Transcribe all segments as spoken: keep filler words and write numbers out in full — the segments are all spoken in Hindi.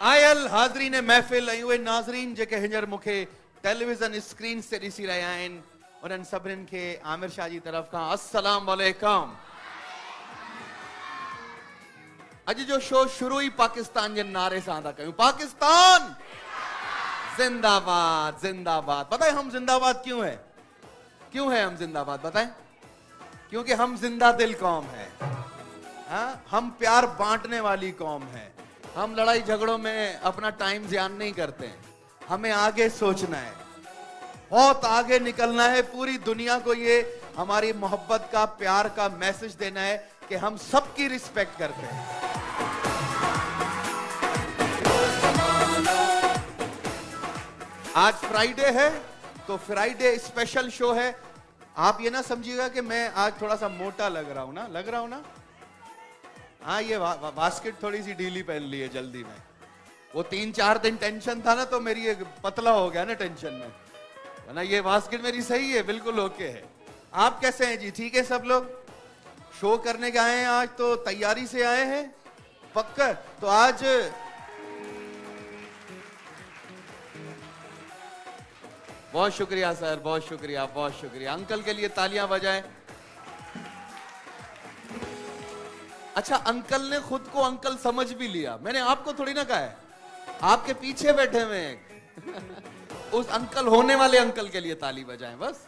आयल हाज़रीन महफ़िल ऐं उहे नाज़रीन जेके हींअर मूंखे टेलीविज़न स्क्रीन से ॾिसी रहिया आहिनि उन्हनि सभिनीनि खे आमिर शाह जी तरफ़ खां अस्सलाम वालेकुम। अॼु जो शो शुरू ही पाकिस्तान के नारे सां था कयूं। पाकिस्तान जिंदाबाद जिंदाबाद। पता है हम जिंदाबाद क्यों है? क्यों है हम जिंदाबाद बताएं? क्योंकि हम जिंदा दिल कौम है। हाँ, हम प्यार बांटने वाली कौम है। हम लड़ाई झगड़ों में अपना टाइम ज़ियान नहीं करते हैं। हमें आगे सोचना है, बहुत आगे निकलना है। पूरी दुनिया को ये हमारी मोहब्बत का, प्यार का मैसेज देना है कि हम सबकी रिस्पेक्ट करते हैं। आज फ्राइडे है तो फ्राइडे स्पेशल शो है। आप ये ना समझिएगा कि मैं आज थोड़ा सा मोटा लग रहा हूं ना, लग रहा हूं ना? हाँ, ये वा, वा, बास्केट थोड़ी सी ढीली पहन ली है जल्दी में। वो तीन चार दिन टेंशन था ना तो मेरी एक पतला हो गया ना टेंशन में, वरना ये बास्केट मेरी सही है, बिल्कुल ओके है। आप कैसे हैं जी? ठीक है सब लोग? शो करने के आए हैं आज तो तैयारी से आए हैं पक्का? तो आज बहुत शुक्रिया सर, बहुत शुक्रिया, बहुत शुक्रिया। अंकल के लिए तालियां बजाएं। अच्छा, अंकल ने खुद को अंकल समझ भी लिया। मैंने आपको थोड़ी ना कहा है, आपके पीछे बैठे हुए हैं उस अंकल होने वाले अंकल के लिए ताली बजाएं बस।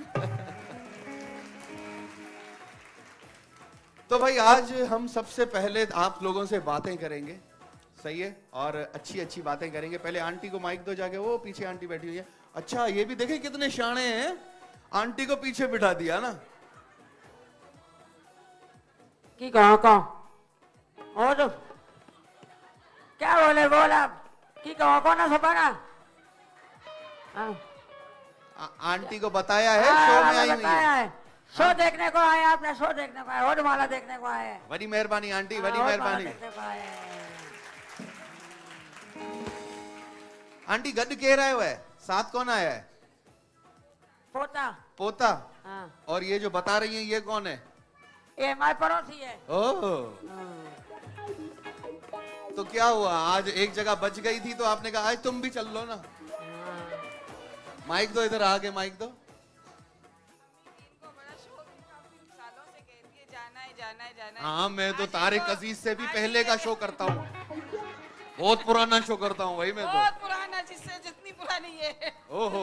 तो भाई आज हम सबसे पहले आप लोगों से बातें करेंगे, सही है? और अच्छी अच्छी बातें करेंगे। पहले आंटी को माइक दो जाके, वो पीछे आंटी बैठी हुई है। अच्छा, ये भी देखें कितने शाणे हैं, आंटी को पीछे बिठा दिया ना। की कहो कहो और क्या बोले बोला की कहो कौन है सबका? आंटी को बताया है शो में आई हुई है। शो देखने को आए, आपने शो देखने को आए, और माला देखने को आए। बड़ी मेहरबानी आंटी, बड़ी मेहरबानी। आंटी गड केर आयो है? साथ कौन आया है? पोता। पोता? हाँ। और ये जो बता रही है ये कौन है? ये हमारे पड़ोसी है। ओह, तो क्या हुआ, आज एक जगह बच गई थी तो आपने कहा आज तुम भी चल लो ना। माइक दो, इधर आगे माइक दो। हाँ, मैं तो तारिक अजीज से भी पहले का शो करता हूँ, बहुत पुराना शो करता हूँ भाई मैं तो। बहुत पुराना, जिससे जितनी पुरानी है। ओहो।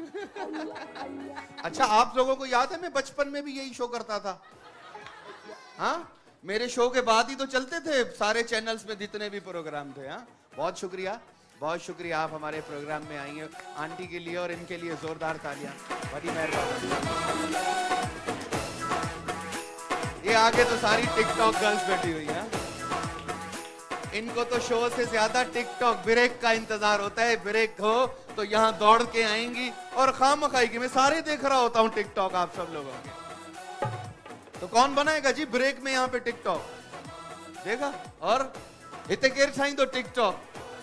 अच्छा, आप लोगों को याद है मैं बचपन में भी यही शो करता था? हाँ, मेरे शो के बाद ही तो चलते थे सारे चैनल्स में जितने भी प्रोग्राम थे। हाँ, बहुत शुक्रिया, बहुत शुक्रिया, आप हमारे प्रोग्राम में आई हैं। आंटी के लिए और इनके लिए जोरदार तालियां, बड़ी मेहरबानी। ये आगे तो सारी टिकटॉक गर्ल्स बैठी हुई हैं। इनको तो शो से ज्यादा टिकटॉक ब्रेक का इंतजार होता है। ब्रेक हो तो यहाँ दौड़ के आएंगी और खामखाई की मैं सारे देख रहा होता हूँ टिकटॉक आप सब लोगों के। तो कौन बनाएगा जी ब्रेक में यहाँ पे टिकटॉक? देखा? और इतने केर छाई तो टिकटॉक।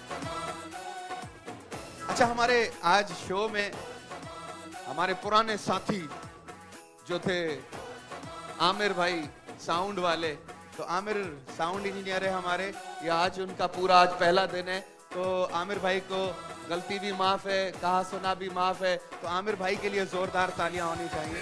अच्छा, हमारे आज शो में हमारे पुराने साथी जो थे आमिर भाई साउंड वाले, तो आमिर साउंड इंजीनियर है हमारे। ये आज उनका पूरा आज पहला दिन है, तो आमिर भाई को गलती भी माफ है, कहा सुना भी माफ है। तो आमिर भाई के लिए जोरदार तालियां होनी चाहिए।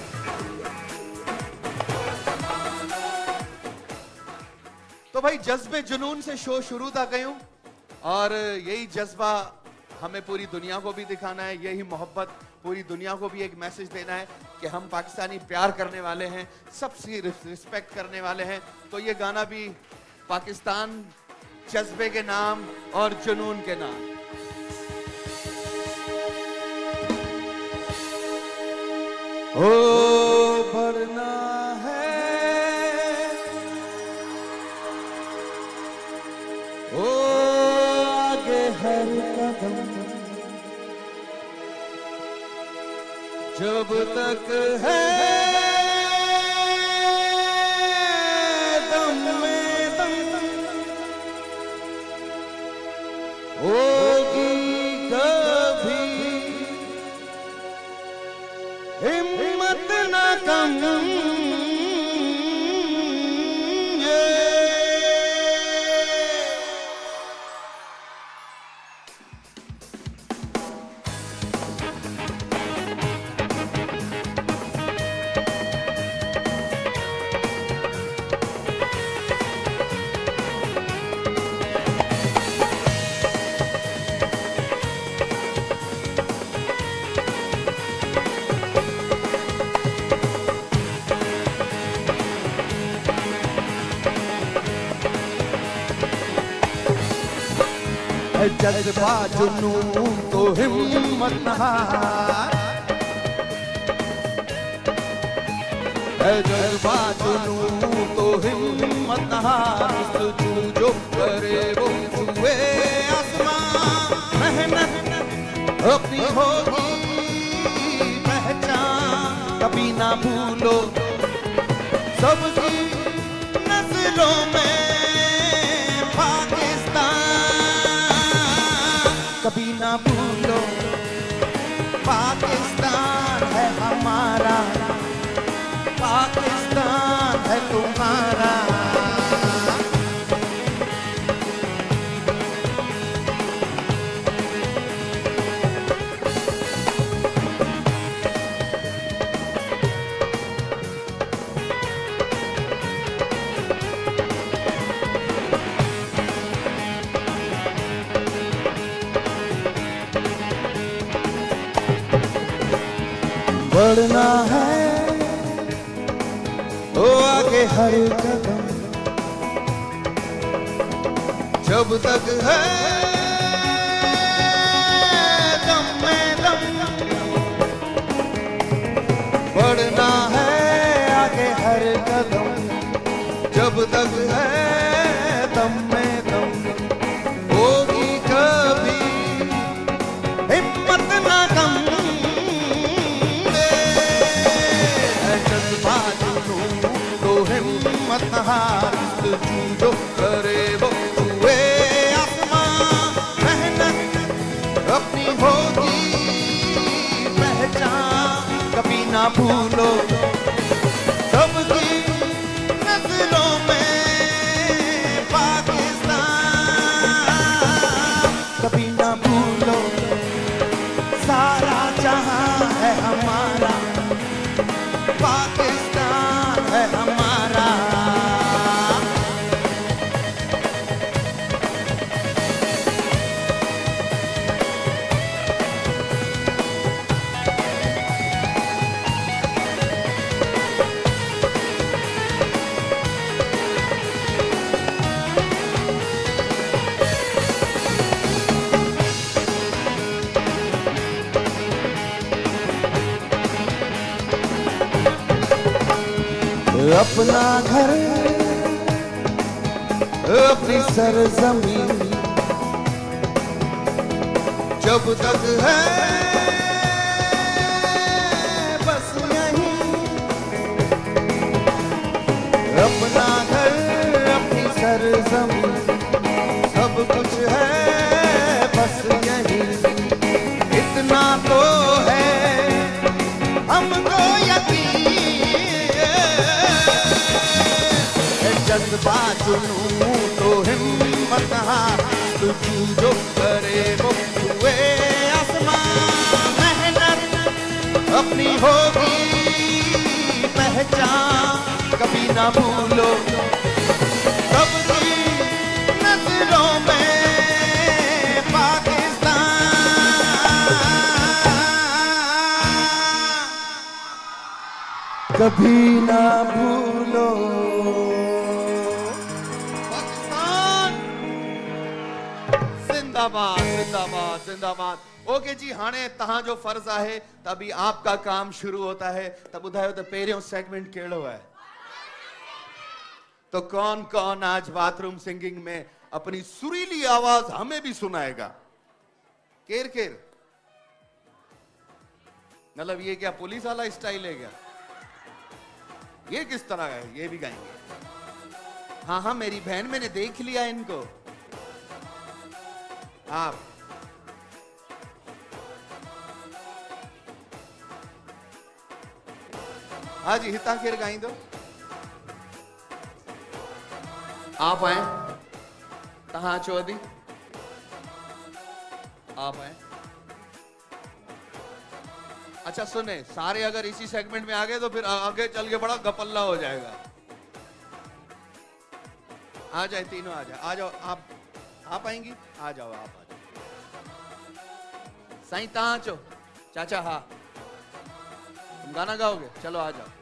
तो भाई जज्बे जुनून से शो शुरू था कयूं, और यही जज्बा हमें पूरी दुनिया को भी दिखाना है। यही मोहब्बत पूरी दुनिया को भी एक मैसेज देना है कि हम पाकिस्तानी प्यार करने वाले हैं, सबसे रिस्पेक्ट करने वाले हैं। तो ये गाना भी पाकिस्तान जज्बे के नाम और जुनून के नाम। ओ भरना है, ओ आगे हर कदम जब तक है दम में दम, होगी कभी हिम्मत ना कम। जज्बा जुनून तो हिम्मत न हार, जज्बा जुनून तो हिम्मत न हार, जो करे वो छुए आसमान। मेहनत अपनी होगी पहचान, कभी ना भूलो सबकी नजरों में कभी ना भूलो पाकिस्तान है हमारा, पाकिस्तान है तुम्हारा। बढ़ना है ओ आगे हर कदम, जब तक है दम में दम। बढ़ना है आगे हर कदम, जब तक है दम में दम। होगी कभी हिम्मत ना कम, हिम्मत न हार, जो करे वो छुए आसमान। मेहनत अपनी होगी पहचान, कभी ना भूलो सबकी नजरों में पाकिस्तान। कभी ना भूलो सारा जहां है हमारा, पाकिस्तान है हमारा। अपना घर अपनी सरजमीन, जब तक है बस यहीं। अपना घर अपनी सरजमीन, सब कुछ है बस यहीं। इतना तो है हमको यकीन, जज्बा जुनून तो हिम्मत हार, जो करे वो छुए आसमान। मेहनत अपनी होगी पहचान, कभी ना भूलो सबकी नजरों में पाकिस्तान। कभी ना भूलो जिंदाबाद जिंदाबाद जिंदाबाद। ओके जी, हाणे तहां जो फर्ज है तभी आपका काम शुरू होता है। तब बुधायो तो पेरियों सेगमेंट केड़ो है, तो कौन कौन आज बाथरूम सिंगिंग में अपनी सुरीली आवाज हमें भी सुनाएगा? केर केर, मतलब ये क्या पुलिस वाला स्टाइल है क्या? ये किस तरह है? ये भी गाएंगे? हाँ हाँ मेरी बहन, मैंने देख लिया इनको। आप हाँ जी, हिता केर गाई दो। आप आए, तहां अचो अदी, आप आए। अच्छा सुने, सारे अगर इसी सेगमेंट में आ गए तो फिर आगे चल के बड़ा गपल्ला हो जाएगा। आ जाए तीनों, आ जाए, आ जाओ। आप आप आएंगी? आ जाओ, आप आ जाओ। साईं तहां अचो। चाचा हाँ, तुम गाना गाओगे? चलो आ जाओ।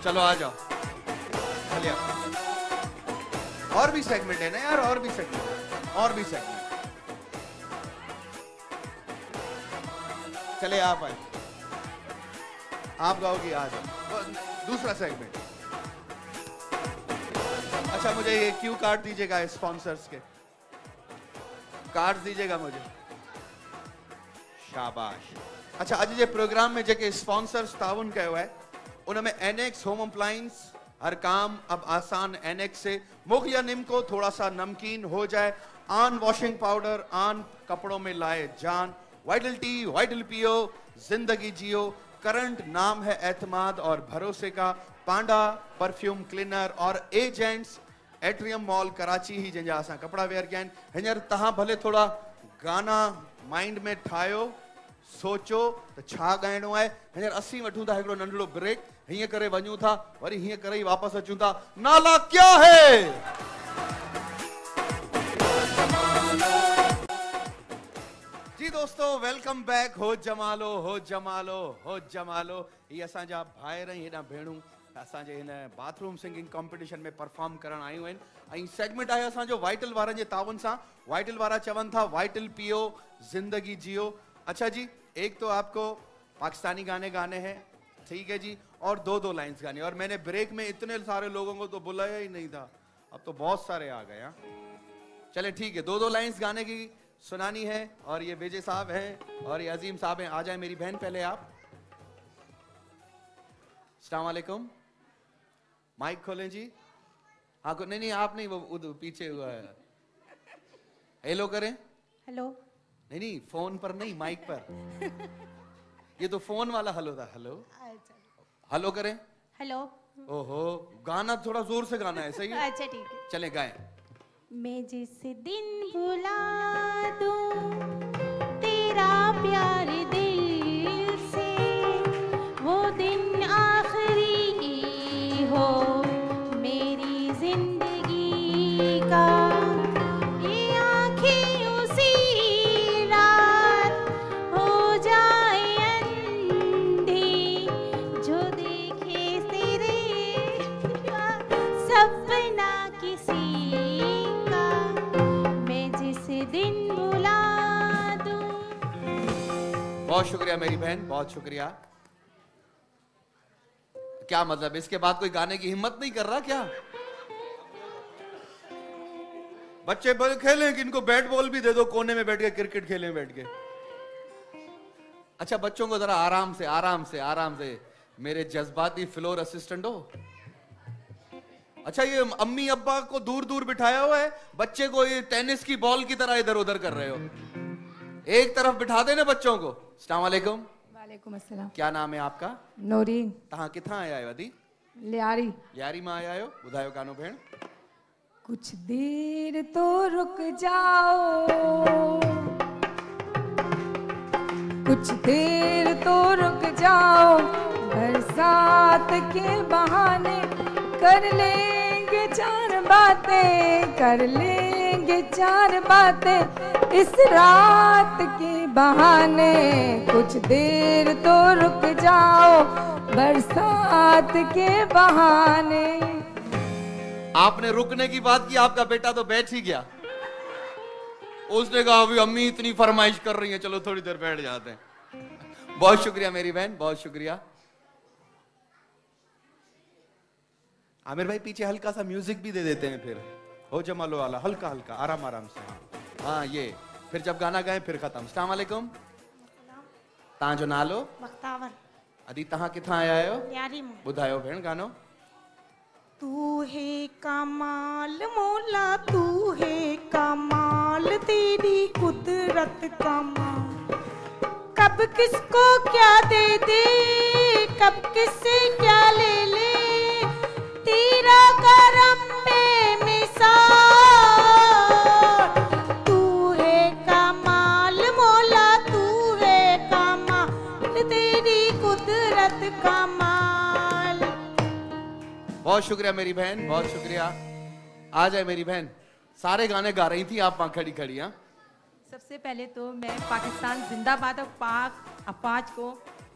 चलो आ जाओ, चलिए। और भी सेगमेंट है ना यार, और भी सेगमेंट, और भी सेगमेंट। चले आप आए, आप गाओगी आज दूसरा सेगमेंट। अच्छा मुझे ये क्यू कार्ड दीजिएगा, स्पॉन्सर्स के कार्ड दीजिएगा मुझे, शाबाश। अच्छा अज जे प्रोग्राम में जेके स्पॉन्सर्स ताउन कयो है उनमें एनेक्स होम अप्लायंस, हर काम अब आसान एनेक्स से, मुगलिया निम्को थोड़ा सा नमकीन हो जाए, आन वॉशिंग पाउडर, आन कपड़ों में लाए जान, वाइटल टी, वाइटल पियो, जिंदगी जियो, करंट नाम है एतमाद और भरोसे का, पांडा परफ्यूम क्लीनर और एजेंट्स, एट्रियम मॉल कराची ही जंहिंजा असां कपड़ा वेयर कया आहिनि। हींअर तव्हां भले थोड़ा गाना माइंड में ठाहियो, सोचो त छा ॻाइणो आहे। हींअर असीं वठूं था हिकिड़ो नंढड़ो ब्रेक, हीअं करे वञूं था, वरी हीअं करे ई वापसि अचूं था। नाला क्या है? जी दोस्तों वेलकम बैक। हो जमालो हो जमालो हो जमालो। ये असांजा भाइर ऐं हेॾा भेणूं असांजे हिन बाथरूम सिंगिंग कॉम्पिटिशन में परफॉर्म करण आयूं आहिनि। ऐं सेगमेंट आहे असांजो वाइटल वारनि जे ताउन सां। वाइटल वारा चवनि था वाइटल पियो, जिंदगी जियो। अच्छा जी, एक तो आपको पाकिस्तानी गाने गाने हैं, ठीक है जी, और दो दो लाइंस गाने। और मैंने ब्रेक में इतने सारे लोगों को तो बुलाया ही नहीं था, अब तो बहुत सारे आ गए। चले ठीक है, दो दो लाइंस गाने की सुनानी है। और ये विजय साहब हैं और ये अजीम साहब हैं। आ जाए मेरी बहन पहले आप। अस्सलाम वालेकुम, माइक खोलें जी। हाँ को नहीं नहीं आप नहीं, वो उधर पीछे हुआ है। हेलो करें। हेलो। नहीं नहीं फोन पर नहीं, माइक पर। ये तो फोन वाला हेलो था। हेलो हेलो करें। हेलो। ओहो, गाना थोड़ा जोर से गाना है, सही है? अच्छा ठीक है, चले गाएं। मैं जिस दिन भुला दूं तेरा प्यार दिल से, वो दिन आखिरी हो मेरी जिंदगी का। ये आँखें उसी रात हो जाए अंधी, जो देखे तेरे सपना किसी दिन बुला दूं। बहुत शुक्रिया मेरी बहन, बहुत शुक्रिया। क्या मतलब, इसके बाद कोई गाने की हिम्मत नहीं कर रहा क्या? बच्चे बल खेलें कि इनको बैट बॉल भी दे दो, कोने में बैठ के क्रिकेट खेलें बैठ के। अच्छा बच्चों को जरा आराम से आराम से आराम से, मेरे जज्बाती फ्लोर असिस्टेंट हो। अच्छा ये अम्मी अब्बा को दूर दूर बिठाया हुआ है, बच्चे को ये टेनिस की बॉल की तरह इधर उधर कर रहे हो। एक तरफ बिठा देना बच्चों को। अस्सलाम वालेकुम। वालेकुम अस्सलाम। क्या नाम है आपका? नौरीन। तहां किथां आया आहियो अदी? लियारी। लियारी मां आया आहियो। ॿुधायो गानो भेण। कुछ देर तो रुक जाओ, कुछ देर तो रुक जाओ, बरसात के बहाने कर लेंगे चार बातें, कर लेंगे चार बातें इस रात के बहाने। कुछ देर तो रुक जाओ बरसात के बहाने। आपने रुकने की बात की, आपका बेटा तो बैठ ही गया। उसने कहा अभी अम्मी इतनी फरमाइश कर रही है, चलो थोड़ी देर बैठ जाते हैं। बहुत शुक्रिया मेरी बहन, बहुत शुक्रिया। आमिर भाई पीछे हल्का सा म्यूजिक भी दे देते हैं फिर। हो जमालो वाला हल्का हल्का आराम आराम से। हाँ हाँ ये फिर जब गाना गाएं फिर खत्म। अस्सलाम वालेकुम। तहां जो नालो? बख्तावर। अदी तहां किथां आया आहियो? लियारी मां। ॿुधायो भेण गानो। तू है कमाल मौला, तू है कमाल, तेरी कुदरत कमाल। कब किसको क्या दे दे, कब किससे क्या ले ले, तेरा करम बेमिसाल। तू है कमाल मौला, तू है कमाल, तेरी कुदरत कमाल। बहुत शुक्रिया मेरी बहन, बहुत शुक्रिया। आ जाए मेरी बहन। सारे गाने गा रही थी आप वहां खड़ी खड़ी। हाँ सबसे पहले तो मैं पाकिस्तान जिंदाबाद और पाक अपाच को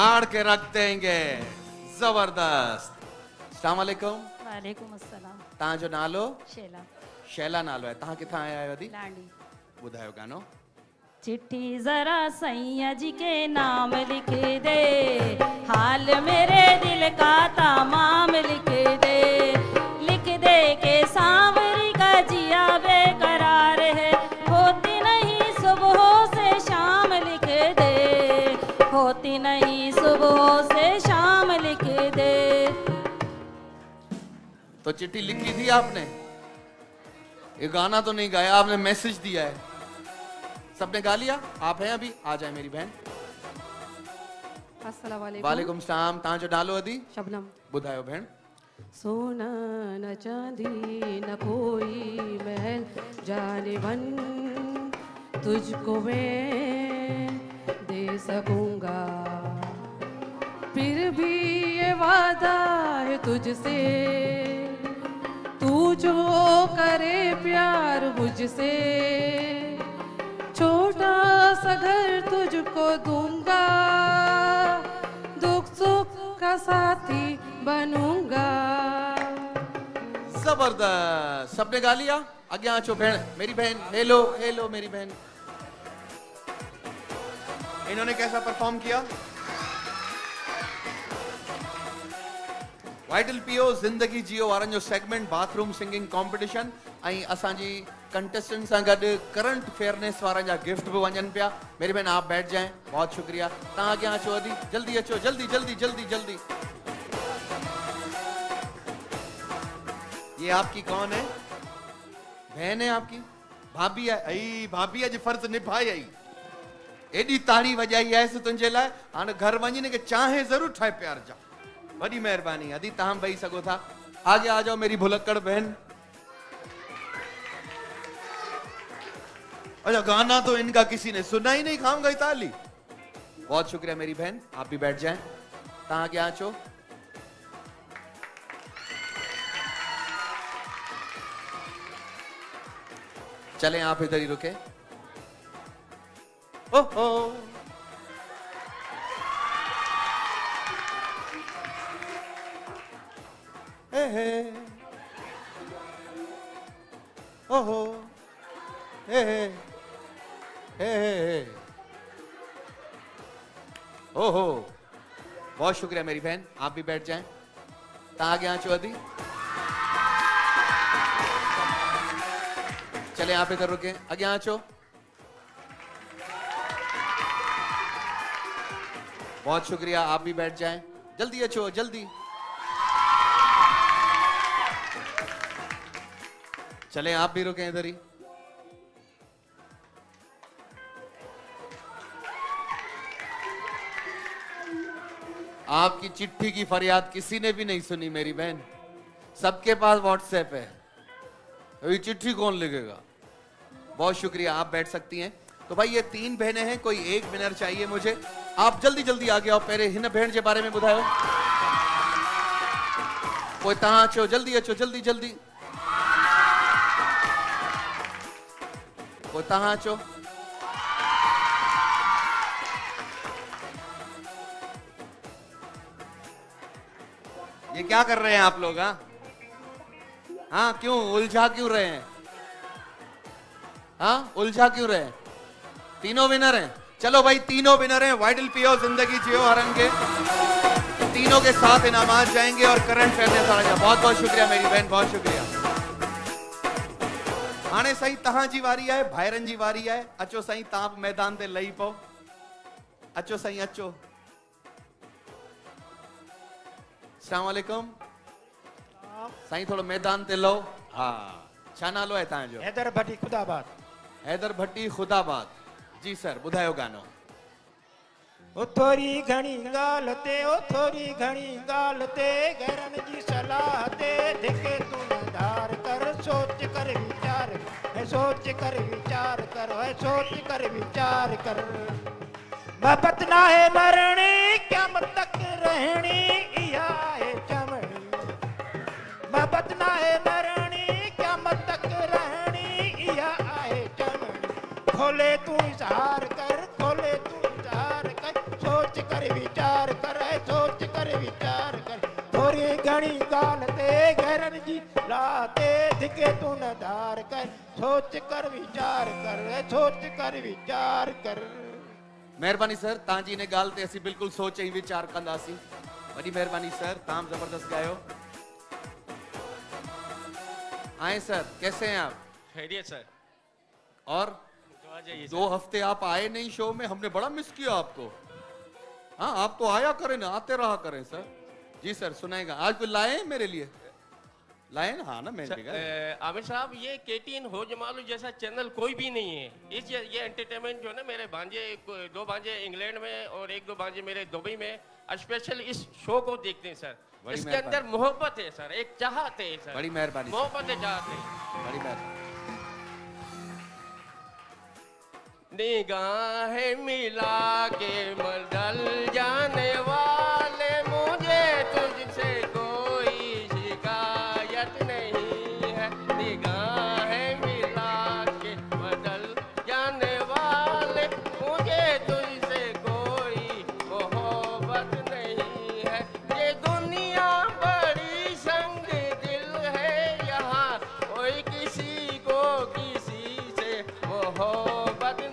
गाड़ के रख देंगे। जबरदस्त। अस्सलाम वालेकुम। वालेकुम अस्सलाम। तव्हां जो नालो? शेला। शैला नालो है। तव्हां किथां आया आहियो? लांडी। ॿुधायो गानो। चिट्ठी जरा सैया जी के नाम लिख दे, हाल मेरे दिल का तमाम लिख दे, लिख दे के सांवरी का जिया बेकरार है, होती नहीं सुबह से शाम लिख दे, होती नहीं सुबह से शाम लिख दे। तो चिट्ठी लिखी थी आपने? ये गाना तो नहीं गाया आपने, मैसेज दिया है। सबने गा लिया? आप हैं अभी? आ जाए मेरी बहन। अस्सलाम वालेकुम। वालेकुम सलाम। तव्हां जो नालो अदी? शबनम। ॿुधायो भेण। सोना न चांदी न कोई महल, जाने मन तुझको मैं दे सकूंगा, फिर भी ये वादा है तुझसे, तू जो करे प्यार मुझसे, छोटा सा घर तुझको दूंगा, दुख सुख का साथी बनूंगा। जबरदस्त। सबने गा लिया? अग्या अचो भेण। मेरी बहन हेलो हेलो मेरी बहन। इन्होंने कैसा परफॉर्म किया? वाइटल पीओ जिंदगी जियो वारनि जो सेगमेंट बाथरूम सिंगिंग कॉम्पिटिशन ऐं असांजी कंटेस्टेंट सां गॾु करंट फेयरनेस वारनि जा गिफ्ट भी वञनि पिया। मेरी बहन आप बैठ जाएं। बहुत शुक्रिया। तव्हां अॻियां अचो अदी, जल्दी अचो, जल्दी जल्दी जल्दी जल्दी। ये आपकी कौन है? बहन है आपकी? भाभी है? आई भाभी अज फर्ज निभाई आई। एडी ताड़ी वजाई है तुंहिंजे लाइ। हाणे घर वञी के चाहे जरूर ठाहे प्यार जा। बड़ी मेहरबानी। अदी तव्हां बही सको था। आगे आ जाओ मेरी भुलक्कड़ बहन। अच्छा गाना तो इनका किसी ने सुना ही नहीं, खाम गई ताली। बहुत शुक्रिया मेरी बहन। आप भी बैठ जाएं। तव्हां क्या अचो। चलें आप इधर ही रुके। ओहो हे हे ओहो हे हे हे हे ओहो। बहुत शुक्रिया मेरी बहन। आप भी बैठ जाएं। ता आगे आंचो अदी। चले आप इधर रुके। आगे आंचो। बहुत शुक्रिया। आप भी बैठ जाएं। जल्दी अचो जल्दी। चलें आप भी रुके इधर ही। आपकी चिट्ठी की फरियाद किसी ने भी नहीं सुनी मेरी बहन। सबके पास व्हाट्सएप है। अभी चिट्ठी कौन लिखेगा? बहुत शुक्रिया। आप बैठ सकती हैं। तो भाई ये तीन बहनें हैं, कोई एक विनर चाहिए मुझे। आप जल्दी जल्दी आगे आओ। पहले हिन भेण के बारे में बुधायो। कोई तहां अचो, जल्दी अचो, जल्दी जल्दी। कोई तहां अचो। ये क्या कर रहे हैं आप लोग? हाँ हाँ क्यों उलझा क्यों रहे हैं? हाँ उलझा क्यों रहे हैं? तीनों विनर हैं। चलो भाई तीनों विनर हैं। वाइटल पीओ जिंदगी जियो हरन के तीनों के साथ इनामात जाएंगे और करंट फेयरनेस आ जाएगा। बहुत बहुत शुक्रिया मेरी बहन, बहुत शुक्रिया। हाणे सही तहां जी वारी है, भाइरन जी वारी है। अचो सही तहां मैदान ते लही पो। अचो सही अचो। अस्सलाम वालेकुम। साईं थोड़ो मैदान ते लो। हाँ छा नालो है तव्हांजो? हैदर भट्टी खुदाबाद। हैदर भट्टी खुदाबाद। जी सर बुधायो गानो। ओ थोरी घणी गाल ते ओ थोरी घणी गाल ते घरन जी सलाह ते देखे तू धार कर सोच कर विचार है सोच कर विचार कर है सोच कर विचार कर। मोहब्बत ना है मरनी क्या मत तक रहनी इया है चमड़ी। मोहब्बत ना है मरनी क्या मत तक रहनी इया है चमड़ी। खोले तू इजहार कर खोले तू इजहार कर सोच कर विचार घणी गाल ते घरन जी सलाह ते धिके तू न धार कर सोच कर विचार कर सोच कर विचार कर। मेहरबानी सर तांजी ने गाल ते असी बिल्कुल सोच ही विचार कंदासी। बड़ी मेहरबानी सर ताम जबरदस्त गायो। आए सर कैसे हैं आप? खैरियत सर। और दो हफ्ते आप आए नहीं शो में, हमने बड़ा मिस किया आपको। हाँ आप तो आया करें ना, आते रहा करें सर। जी सर सुनाएगा। आज कोई लाए हैं मेरे लिए? लाए ना? हाँ ना मैं आमिर साहब ये केटीएन हो जमालू जैसा चैनल कोई भी नहीं है। इस ये, ये एंटरटेनमेंट जो है ना मेरे भांजे दो भांजे इंग्लैंड में और एक दो भांजे मेरे दुबई में स्पेशल इस शो को देखते हैं सर। इसके अंदर मोहब्बत है सर, एक चाहत है सर। बड़ी मेहरबानी। मोहब्बत है, चाहत है। बड़ी मेहरबानी। निगाहें मिला के मदल जाने वाले मुझे तुझसे कोई शिकायत नहीं है। निगाहें मिला के मदल जाने वाले मुझे तुझसे कोई मोहब्बत नहीं है। ये दुनिया बड़ी संग दिल है, यहाँ कोई किसी को किसी से मोहब्बत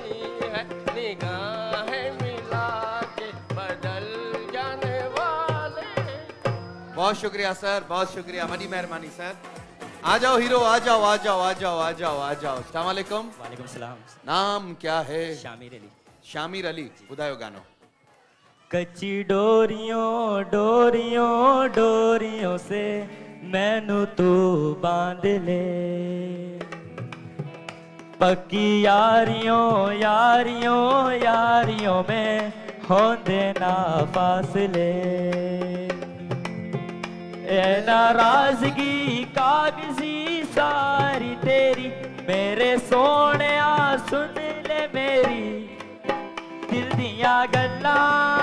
बहुत शुक्रिया सर, बहुत शुक्रिया, बड़ी मेहरबानी सर। आ जाओ हीरो, आ जाओ आ जाओ आ जाओ आ जाओ आ जाओ। अस्सलाम वालेकुम। वालेकुम सलाम। नाम क्या है? शामिर अली। शामिर अली बुधायो गानो। कच्ची डोरियों डोरियों डोरियों से मैनू तू बांध ले, पक्की यारियों यारियों यारियों में होंदे ना फासले। ए नाराजगी कागजी सारी तेरी मेरे सोने सुन ले मेरी दिल दिया गल्लां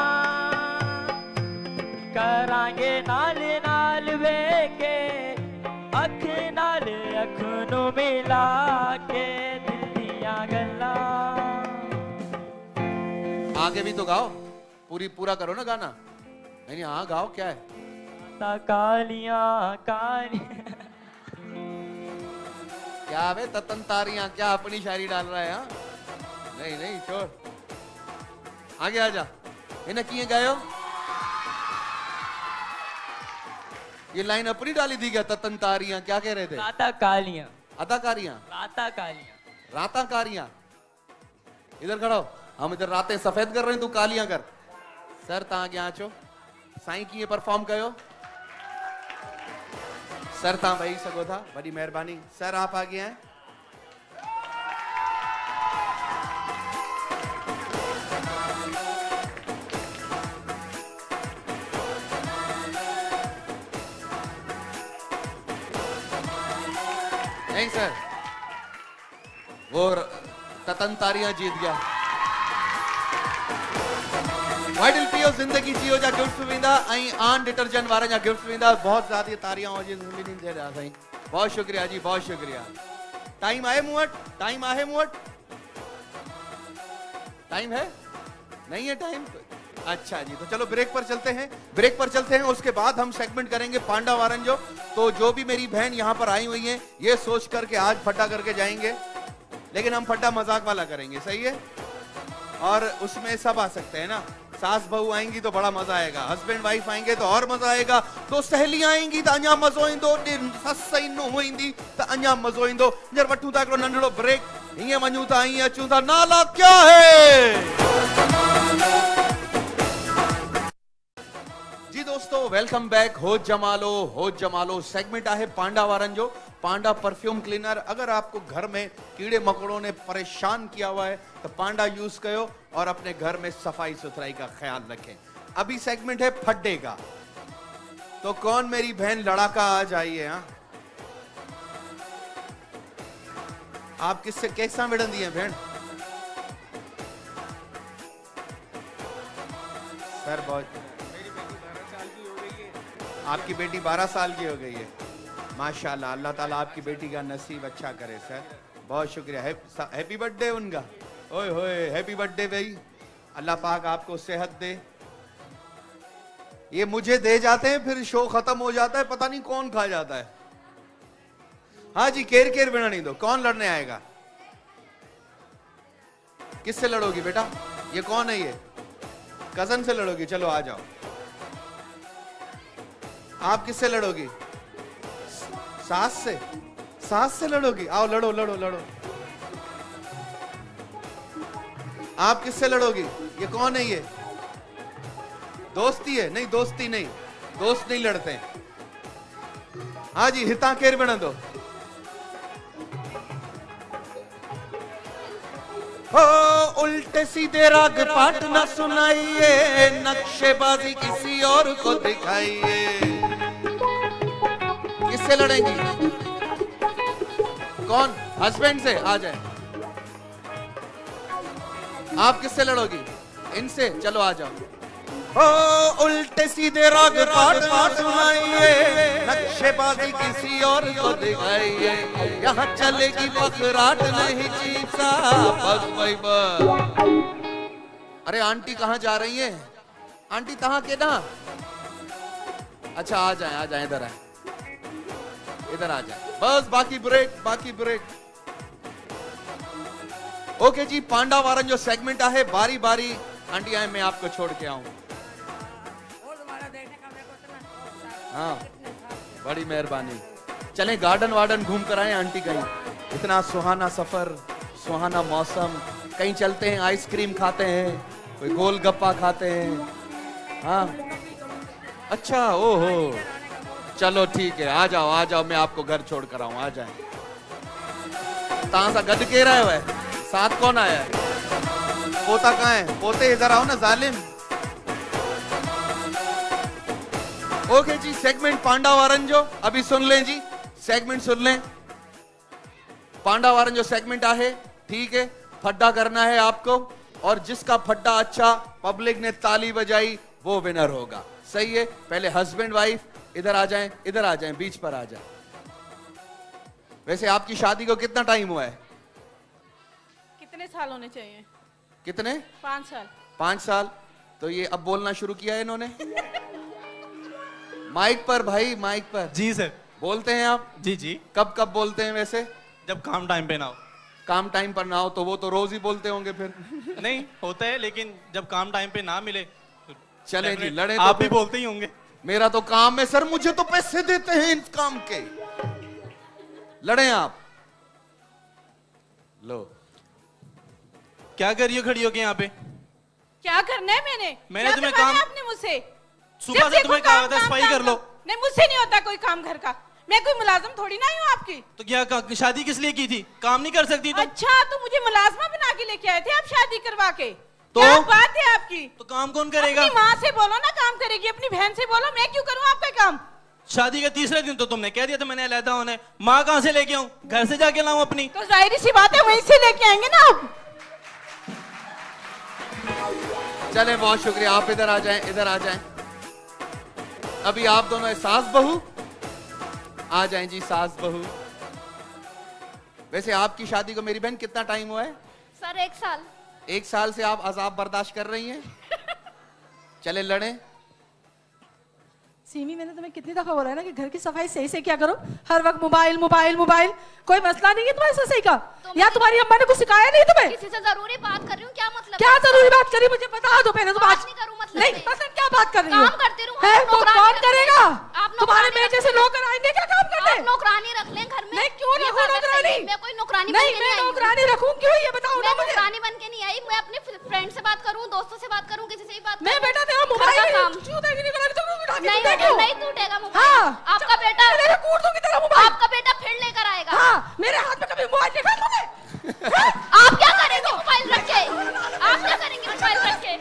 करांगे नाल नाल वेके अख नाल अख नू मिला के दिल दिया गल्लां। आगे भी तो गाओ, पूरी पूरा करो ना गाना। नहीं नहीं हाँ गाओ। क्या है? कालियां कालियां क्या वे ततन तारियां, क्या अपनी शायरी डाल रहा है? हाँ नहीं नहीं छोड़, आगे आ जा। इन्हें किए गायो? ये लाइन अपनी डाली थी क्या? ततन तारियां क्या कह रहे थे? राता कालियां। अदाकारियां? राता कालियां। राताकारियां। इधर खड़ा हो, हम इधर रातें सफेद कर रहे हैं, तू कालियां कर। सर ता आगे आचो, साईं की ये परफॉर्म कयो। सर ता वही सको था, बड़ी मेहरबानी। सर आप आगे हैं। नहीं सर, वो ततन तारियां जीत गया। वाइडल पियो जिंदगी जियो जा गिफ्ट वेंदा आई आन डिटर्जेंट वारा जा गिफ्ट वेंदा। बहुत ज्यादा तारियां हो जी मिली दे रहा साईं। बहुत शुक्रिया जी, बहुत शुक्रिया। टाइम आए मुवट, टाइम आहे मुवट, टाइम है नहीं है टाइम? अच्छा जी, तो चलो ब्रेक पर चलते हैं, ब्रेक पर चलते हैं। उसके बाद हम सेगमेंट करेंगे पांडा वारन जो। तो जो भी मेरी बहन यहाँ पर आई हुई हैं ये सोच करके आज फटा करके जाएंगे, लेकिन हम फटा मजाक वाला करेंगे, सही है? और उसमें सब आ सकते हैं ना। सास बहू आएंगी तो बड़ा मजा आएगा, हस्बैंड वाइफ आएंगे तो और मजा आएगा, तो सहेलियां आएंगी तो अञा मजो ईंदो, ससई नुंहुं ईंदी तो अञा मजो ईंदो। जर वठूं था हिकिड़ो नंढड़ो ब्रेक, हीअं वञूं था हीअं अचूं था। नाला क्या है जी दोस्तों, वेलकम बैक। हो जमालो हो जमालो सेगमेंट आहे पांडा वारन जो। पांडा परफ्यूम क्लीनर, अगर आपको घर में कीड़े मकोड़ों ने परेशान किया हुआ है तो पांडा यूज करो और अपने घर में सफाई सुथराई का ख्याल रखें। अभी सेगमेंट है फड्डे का, तो कौन मेरी बहन लड़ाका आ जाइए। हाँ आप किससे कैसा मिलन दिए बहन? सर बहुत, आपकी बेटी बारह साल की हो गई है, माशाल्लाह। अल्लाह ताला आपकी बेटी का नसीब अच्छा करे सर। बहुत शुक्रिया। हैप्पी बर्थडे उनका। ओए होए हैप्पी बर्थडे भाई, अल्लाह पाक आपको सेहत दे। ये मुझे दे जाते हैं, फिर शो खत्म हो जाता है, पता नहीं कौन खा जाता है। हाँ जी, केर केर बिना नहीं दो। कौन लड़ने आएगा? किससे लड़ोगी बेटा? ये कौन है? ये कजन से लड़ोगी? चलो आ जाओ। आप किससे लड़ोगी? सास से? सास से लड़ोगी? आओ लड़ो लड़ो लड़ो। आप किससे लड़ोगी? ये कौन है? ये दोस्ती है? नहीं दोस्ती नहीं, दोस्त नहीं लड़ते हैं। हाँ जी, हिता केर बना दो। हो उल्टे सीधे राग पाठ न सुनाइए, नक्शेबाजी किसी और को दिखाइए। किससे लड़ेंगी? कौन? हस्बैंड से? आ जाए। आप किससे लड़ोगी? इनसे? चलो आ जाओ। ओ उल्टे सीधे राग पाठ पाठ सुनाइए, नक्शेबाजी किसी और को दिखाइए। यहाँ चलेगी बखराट नहीं चीसा बस भाई बस। अरे आंटी कहाँ जा रही है? आंटी कहाँ के ना? अच्छा आ जाए आ जाए, इधर आए, इधर आ जाए। बस बाकी ब्रेक, बाकी ब्रेक। ओके जी, पांडा वारन जो सेगमेंट है, बारी बारी आंटी आए, मैं आपको छोड़ के आऊं। हाँ बड़ी मेहरबानी। चलें गार्डन वार्डन घूम कर आए आंटी कहीं। इतना सुहाना सफर, सुहाना मौसम, कहीं चलते हैं, आइसक्रीम खाते हैं, कोई गोलगप्पा खाते हैं। हाँ अच्छा, ओहो चलो ठीक है, आ जाओ आ जाओ, मैं आपको घर छोड़ कर आऊं। आ जाए। कहां सा गद के रहे हुए? साथ कौन आया है? पोता कहाँ है? पोते इधर आओ ना जालिम। ओके जी, सेगमेंट पांडा वारन जो अभी सुन लें जी, सेगमेंट सुन लें। पांडा वारन जो सेगमेंट है, ठीक है, फड्डा करना है आपको, और जिसका फड्डा अच्छा पब्लिक ने ताली बजाई वो विनर होगा। सही है? पहले हस्बैंड वाइफ इधर आ जाएं, इधर आ जाएं, बीच पर आ जाएं। वैसे आपकी शादी को कितना टाइम हुआ है? कितने साल होने चाहिए? कितने? पाँच साल। पाँच साल। तो ये अब बोलना शुरू किया है इन्होंने। माइक पर भाई, माइक पर। जी सर। बोलते हैं आप? जी जी। कब कब बोलते हैं वैसे? जब काम टाइम पे ना हो। काम टाइम पर ना हो तो वो तो रोज ही बोलते होंगे फिर। नहीं होता है, लेकिन जब काम टाइम पे ना मिले तो चले जी, लड़े। आप तो भी बोलते ही होंगे। मेरा तो काम है सर, मुझे तो पैसे देते हैं इन काम के। लड़े आप। लो क्या कर रही हो खड़ी होके यहाँ पे? क्या करना है मैंने? मैंने क्या तुम्हें करवाना काम- है आपने मुझसे? सुबह जब से देखो तुम्हें कहा काम, था काम, सफाई काम, कर लो। नहीं मुझसे नहीं होता कोई काम घर का, मैं कोई मुलाजिम थोड़ी ना हूँ आपकी। तो क्या का- शादी किस लिए की थी? काम नहीं कर सकती तुम? अच्छा, तो मुझे मुलाजमा बना के लेके आए थे आप शादी करवा के? तो? क्या बात है आपकी? तो काम कौन करेगा? अपनी माँ से बोलो ना काम करेगी, अपनी बहन से बोलो, मैं क्यों करूँ आपका काम? शादी के तीसरे दिन तो तुमने कह दिया था मैंने अलहदा होने। माँ कहाँ से लेके आऊँ? घर से जाके लाऊं अपनी? तो जाहिर सी बात है वहीं से लेके आएंगे ना आप। चले, बहुत शुक्रिया। आप इधर आ जाएं, इधर आ जाएं। अभी आप दोनों है सास बहू, आ जाएं जी सास बहू। वैसे आपकी शादी को मेरी बहन कितना टाइम हुआ है? सर एक साल। एक साल से आप अजाब बर्दाश्त कर रही हैं। चले लड़े। सीमी, मैंने तुम्हें कितनी दफा बोला है ना कि घर की सफाई सही से क्या करो, हर वक्त मोबाइल मोबाइल मोबाइल। कोई मसला नहीं है तुम्हारे से सही का? या तुम्हारी अम्मा ने कुछ सिखाया नहीं तुम्हें? किसी से जरूरी बात कर रही हूँ, क्या मतलब? क्या जरूरी बात करी मुझे बता दो पहले। तुम आज नहीं करूँ मतलब? नहीं मतलब क्या बात कर रही हो? काम करती रहूँ। है वो कौन करेगा? आप तुम्हारे मेरे जैसे नौकर आएंगे क्या काम करने? नौकरानी रख लें घर में। नहीं क्यों रखूं नौकरानी? मैं कोई नौकरानी नहीं, मैं नौकरानी रखूं क्यों, ये बताओ ना मुझे। नौकरानी बन के नहीं आई, मैं अपने फ्रेंड से बात करूँ, दोस्तों से बात करूँ, किसी से भी बात मैं करूं। बेटा तेरा मोबाइल घर का काम। क्यों देगी? निकल के तुम उठा के नहीं देगी हो? नहीं टूटेगा मोबाइल। हाँ, आपका बेटा मेरे कूट दूंगी तेरा मोबाइल। आपका बेटा फिर लेकर आएगा। हाँ, मेरे हाथ में कभी मोबाइल देखा तुमने? आप क्या करेंगे मोबाइल रख के? आप क्या करेंगे मोबाइल रख के?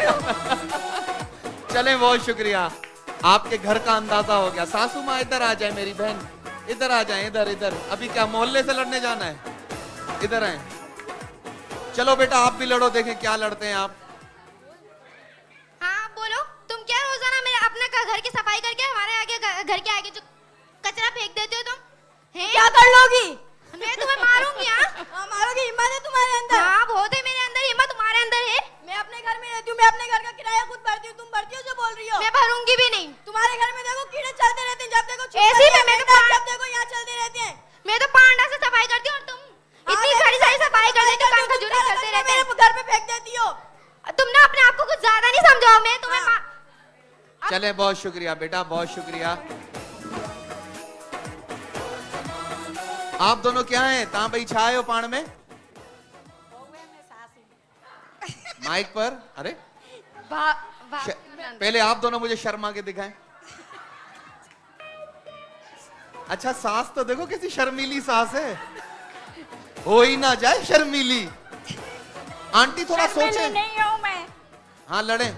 चल चले, बहुत शुक्रिया। आपके घर का अंदाजा हो गया। सासू माँ इधर आ जाए, मेरी बहन इधर आ जाए, इधर इधर। अभी क्या मोहल्ले से लड़ने जाना है? इधर आए। चलो बेटा आप भी लड़ो, देखें क्या लड़ते हैं आप। हाँ बोलो, तुम क्या रोजाना मेरे अपना घर की सफाई करके हमारे आगे घर के आगे जो कचरा फेंक देते हो तुम? हैं? क्या कर लोगी? मैं तुम्हें मारूंगी। हाँ मारोगी? हिम्मत है तुम्हारे अंदर? हाँ बहुत है मेरे अंदर हिम्मत, तुम्हारे अंदर है? मैं अपने घर में रहती हूँ, मैं अपने घर का किराया खुद भरती हूँ, तुम भरती हो जो बोल रही हो? मैं भरूंगी भी तुम्हारे घर में देखो कीड़े चलते रहते हैं, जब देखो एसी में मैं तो जब देखो यहाँ चलती रहती है। मैं तो पांडा से सफाई करती हूँ और तुम इतनी सारी सारी सफाई कर देती हो, काम खजूरी करते रहते मेरे घर पे फेंक देती हो। तुमने अपने आप को कुछ ज्यादा नहीं समझा। मैं तुम्हें चले, बहुत शुक्रिया बेटा, बहुत शुक्रिया। आप दोनों क्या हैं? ता भाई छाए हो पाण में माइक पर। अरे भा, भा, श... पहले आप दोनों मुझे शर्मा के दिखाएं। अच्छा, सास तो देखो कैसी शर्मीली सास है, हो ही ना जाए शर्मीली। आंटी थोड़ा सोचे। नहीं हूँ मैं। हाँ लड़े।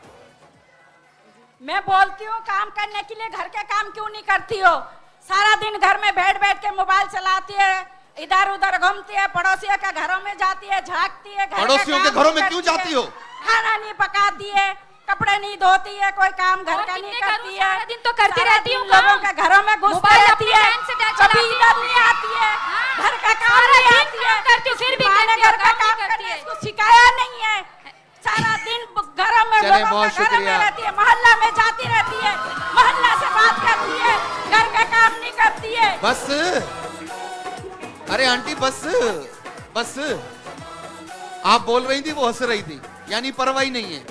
मैं बोलती हूँ काम करने के लिए, घर के काम क्यों नहीं करती हो? सारा दिन घर में बैठ बैठ के मोबाइल चलाती है, इधर उधर घूमती है, पड़ोसियों के घरों में जाती है, झांकती है। पड़ोसियों के घरों में क्यों जाती हो? खाना नहीं पकाती है, कपड़े नहीं धोती है, कोई काम घर का नहीं करती है। दिन तो करती रहती हूँ, लोगों के घरों में घुसती रहती है, कभी इधर नहीं आती है, घर का काम नहीं आती है, फिर भी घर का काम करती है, इसको सिखाया नहीं है। सारा दिन घरों में चले, लोगों बहुत के घरों में शुक्रिया। रहती है, मोहल्ला में जाती रहती है, मोहल्ला से बात करती है, घर का काम नहीं करती है। बस, अरे आंटी बस बस, आप बोल रही थी, वो हंस रही थी, यानी परवाही नहीं है।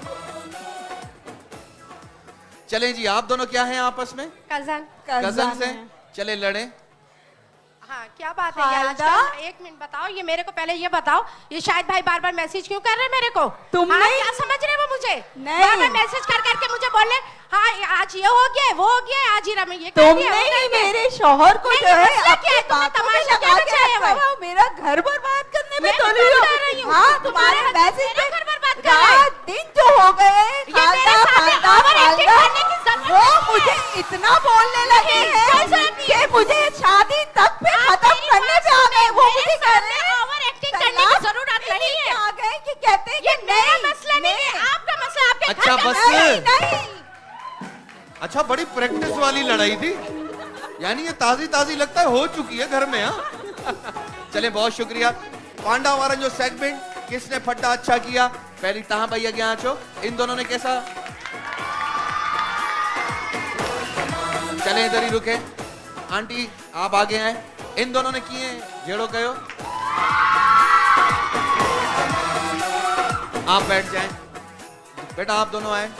चलें जी, आप दोनों क्या हैं आपस में? कजन कजन से। चले लड़े। हाँ, क्या बात है ये आजकल? एक मिनट बताओ, ये मेरे को पहले ये बताओ, ये शायद भाई बार बार मैसेज क्यों कर रहे हैं मेरे को? तुम हाँ, नहीं? क्या समझ रहे हो मुझे? नहीं। बार बार मैसेज कर करके मुझे बोल रहे, हाँ आज ये हो गया, वो हो गया, आज हीरा में ये कर तुम दिया, वो नहीं, कर दिया। मेरे शौहर को नहीं, जो है मसला क्या है? अपनी तुम्हें बातों में तमाशा लगा क्या के बचाया हुआ है? रखा हुआ, मेरा घर बर्बाद करने में मैं तो तो नहीं बता हो। रही हूँ। हाँ, तुम्हारे तुम्हारे मैसेज मेरा पे घर बर्बाद कर रहे हैं। रात दिन जो हो गए, ये मेरे खाना सामने खाना over acting खाना, करने की जरूरत वो नहीं है। मुझे इतना बोलने लगे नहीं, हैं कोई जरूरत नहीं है। कि मुझे शादी तक पे खत्म करने पे आ गए। वो मुझे कह रहे हैं ओवर एक्टिंग करने की जरूरत नहीं है। आ गए कि कहते हैं ये कि मेरा नहीं, मसला नहीं है, आपका मसला, आपके घर अच्छा का बस। मसला है। नहीं। अच्छा, बड़ी प्रैक्टिस वाली लड़ाई थी, यानी ये ताजी ताजी लगता है हो चुकी है घर में। हाँ चले, बहुत शुक्रिया। पांडा वाला जो सेगमेंट, किसने फट्टा अच्छा किया? पहली तहा भैया के आंचो, इन दोनों ने कैसा? चले इधर ही रुके। आंटी आप आगे आए, इन दोनों ने किए जेड़ो कहो। आप बैठ जाएं बेटा, आप दोनों आए।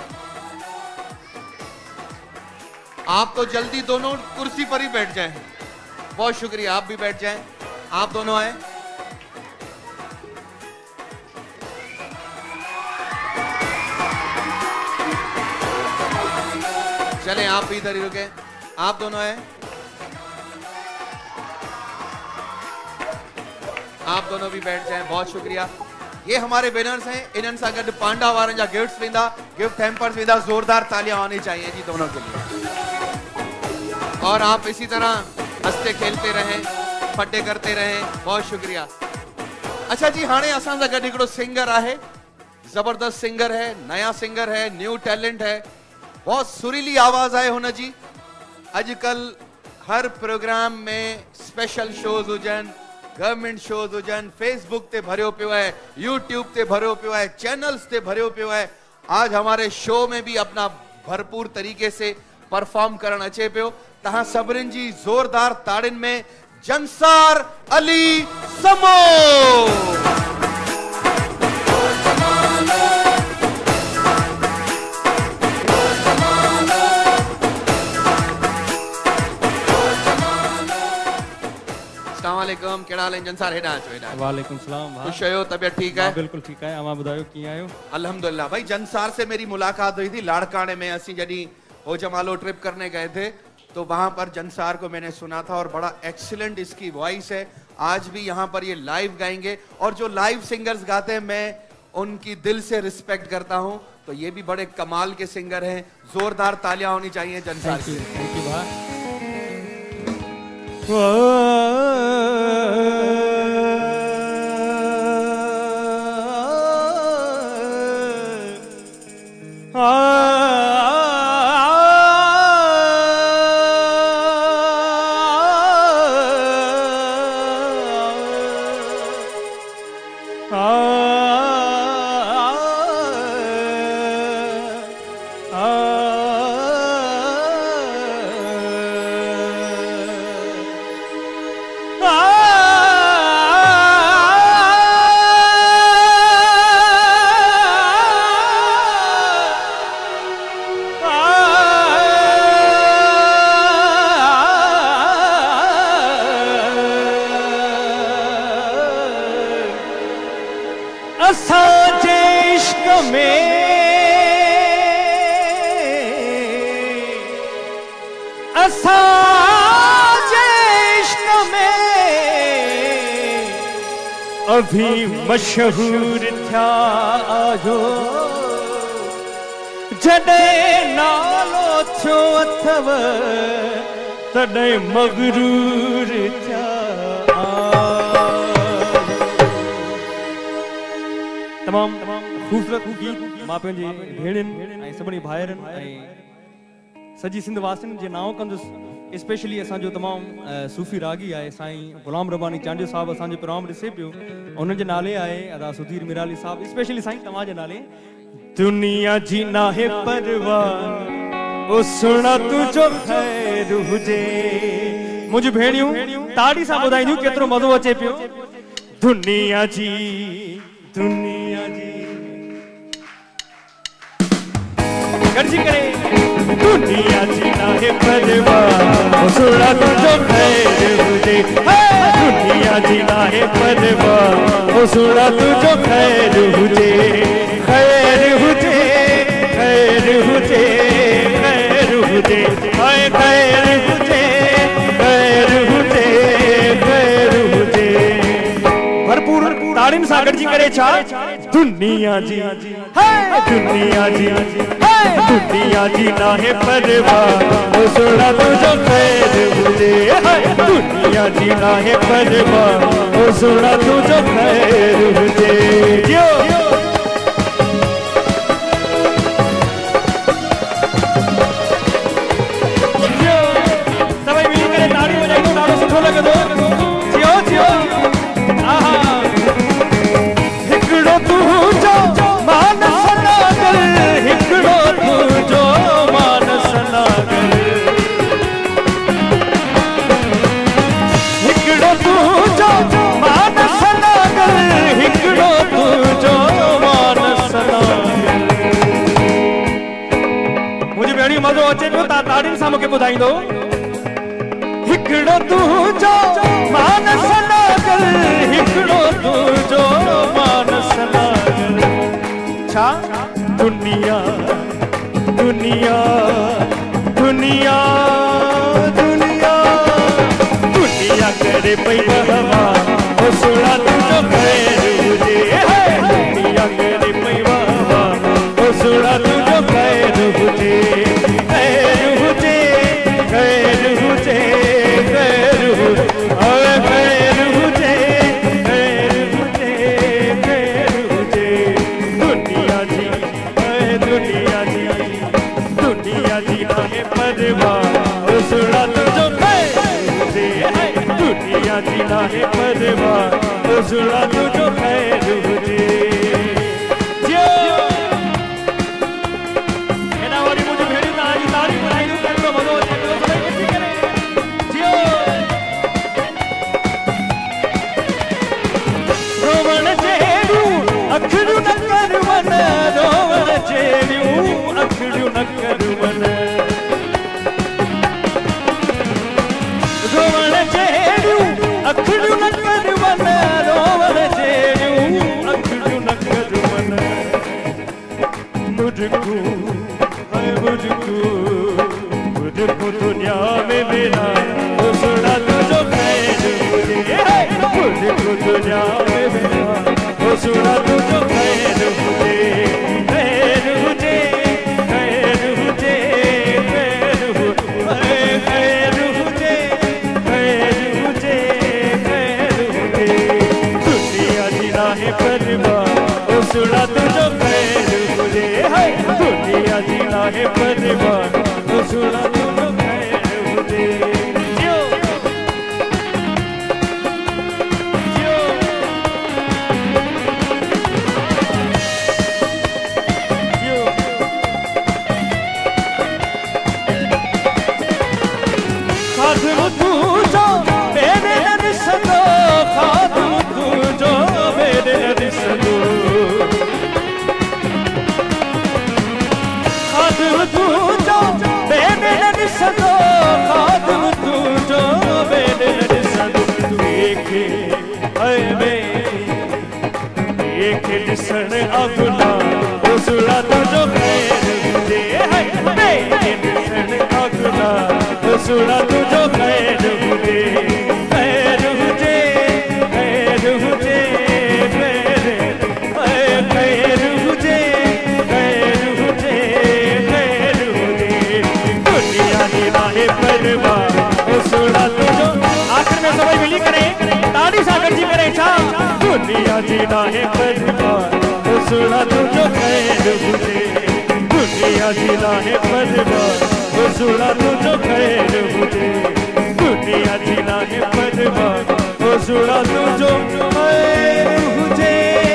आप तो जल्दी दोनों कुर्सी पर ही बैठ जाएं। बहुत शुक्रिया, आप भी बैठ जाएं। आप दोनों आए। चलें, आप भी इधर ही रुके। आप दोनों आए। आप दोनों भी बैठ जाएं। बहुत शुक्रिया। ये हमारे विनर्स हैं। इन्हनि सां गॾु पांडा वारनि जा गिफ्ट्स वेंदा, गिफ्ट हैम्पर्स वेंदा। जोरदार तालियां होनी चाहिए जी दोनों के लिए। और आप इसी तरह हंसते खेलते रहें, फटे करते रहें। बहुत शुक्रिया। अच्छा जी, हाणे असां सां गॾु हिकिड़ो सिंगर आहे, जबरदस्त सिंगर है, नया सिंगर है, न्यू टैलेंट है, बहुत सुरीली आवाज है हुन जी। अजकल हर प्रोग्राम में स्पेशल शोज हुजन, गवर्नमेंट शोज हुजन, फेसबुक ते भरियो पियो है, यूट्यूब ते भरियो पियो है, चैनल्स ते भरियो पियो है। आज हमारे शो में भी अपना भरपूर तरीके से परफॉर्म करण अचे पियो। तहां सभिनीनि जी जोरदार ताड़िन में जंसार अली समो। अस्सलामुअलैकुम, केड़ा हाल है जंसार? हेडा अचो, हेडा। वालेकुम सलाम। खुश आहियो? तबियत ठीक है? बिल्कुल ठीक है। अमा बुधायो कीअं आहियो? अल्हम्दुलिल्लाह। भाई जंसार से मेरी मुलाकात हुई थी लाड़काने में। असी जडी होजमालो ट्रिप करने गए थे तो वहां पर जंसार को मैंने सुना था और बड़ा एक्सीलेंट इसकी वॉइस है। आज भी यहाँ पर ये लाइव गाएंगे और जो लाइव सिंगर्स गाते हैं मैं उनकी दिल से रिस्पेक्ट करता हूँ। तो ये भी बड़े कमाल के सिंगर हैं। जोरदार तालियां होनी चाहिए जंसार की। थैंक यू भाई। असांजे इश्क में अभी मशहूर थिया आयो जॾहिं नालो थियो अथव तॾहिं मगरूर थिया तमाम खूबसूरत गीत मां पंहिंजे भेणनि ऐं सभिनी भाइरनि ऐं सॼी सिंध वासियुनि जे नाव कंदुसि स्पेशली असांजो तमामु सूफ़ी रागी आहे साईं गुलाम रबानी चांडियो साहिबु असांजो प्रोग्राम ॾिसे पियो उन्हनि जे नाले आहे अदा सुधीर मिराली साहिबु स्पेशली साईं तव्हांजे नाले दुनिया जी नाहे परवाह ओ सुना तुझो ख़ैर हुजे मुंहिंजी भेणियूं ताड़ी सां ॿुधाईंदियूं केतिरो मज़ो अचे पियो दुनिया जी दुनिया जी गॾिजी करे दुनिया जी नाहे परवाह ओ सुना तुझो ख़ैर हुजे दुनिया जी नाहे परवाह ओ सुना तुझो ख़ैर हुजे खैर हुजे खैर हुजे खैर हुजे हाय खैर हुजे खैर हुजे खैर हुजे भरपूर ताड़ियुनि सां गॾिजी करे छा दुनिया जी हाय दुनिया जी हाय दुनिया जी नाहे परवाह ओ सुना तुझो खैर हुजे हाय दुनिया जी नाहे परवाह ओ सुना तुझो खैर हुजे जो हिकिड़ो तुंहिंजो मानस नागल हिकिड़ो तुंहिंजो मानस नागल हिकिड़ो तुंहिंजो मानस नागल हिकिड़ो तुंहिंजो मानस नागल मुंहिंजी भेणियूं मज़ो अचे पियो तव्हां ताड़ियुनि सां मूंखे ॿुधाईंदो हिकिड़ो तुंहिंजो मानस नागल हिकिड़ो तुंहिंजो मानस नागल छा दुनिया दुनिया दुनिया दुनिया दुनिया करे पई वाह ओ सुना तुझो खैर हुजे दुनिया करे पई वाह ओ सुना तुझो खैर हुजे खैर हुजे खैर हुजे खैर हुजे खैर हुजे खैर हुजे दुनिया जी दुनिया जी दुनिया जी नाहे परवाह ओ सुना तुझो खैर हुजे दुनिया जी नाहे परवाह ओ सुना तुझो खैर हुजे एना वारी मुझे भेड़ी तारी तारी बनाई दूं केतिरो मज़ो अचे पियो सभई गॾिजी करे जियो रोवण जहिड़ियूं अखियूं न कर वन रोवण जहिड़ियूं अखियूं न कर वन रोवण जहिड़ियूं अखियूं न कर वन रोवण जहिड़ियूं अखियूं न कर वन मुझको है मुझको मुझको दुनिया में मेरा ओ सुना तुझो खैर हुजे मुझको दुनिया में मेरा ओ सुना तुझो खैर हुजे खैर हुजे खैर हुजे खैर हुजे खैर हुजे खैर हुजे खैर हुजे दुनिया जी नाहे परवाह ओ सुना तुझो खैर हुजे दुनिया जी नाहे परवाह ओ सुना तुझो खैर हुजे जियो जियो जियो खादम तुझो मेरे न ॾिसंदो खादम तुझो मेरे न ॾिसंदो खादम तुझो मेरे न ॾिसंदो खादम तुझो मेरे न ॾिसंदो देखे ऐं देखे ॾिसण अबला ओ सुना तुझो खैर हुजे अगला सुना तुझो खैर हुजे खैर हुजे खैर हुजे खैर हुजे खैर हुजे खैर हुजे दुनिया दी राहे परवा सुना तुझो। आखिर में सभी मिली करें ताड़ी सागर जी करें छा दुनिया दी राहे परवा सुना तुझो खैर हुजे दुनिया दी राहे परवा सुना तुझो खैर हुजे दुनिया दी राहे परवा सुना तुझो खैर हुजे।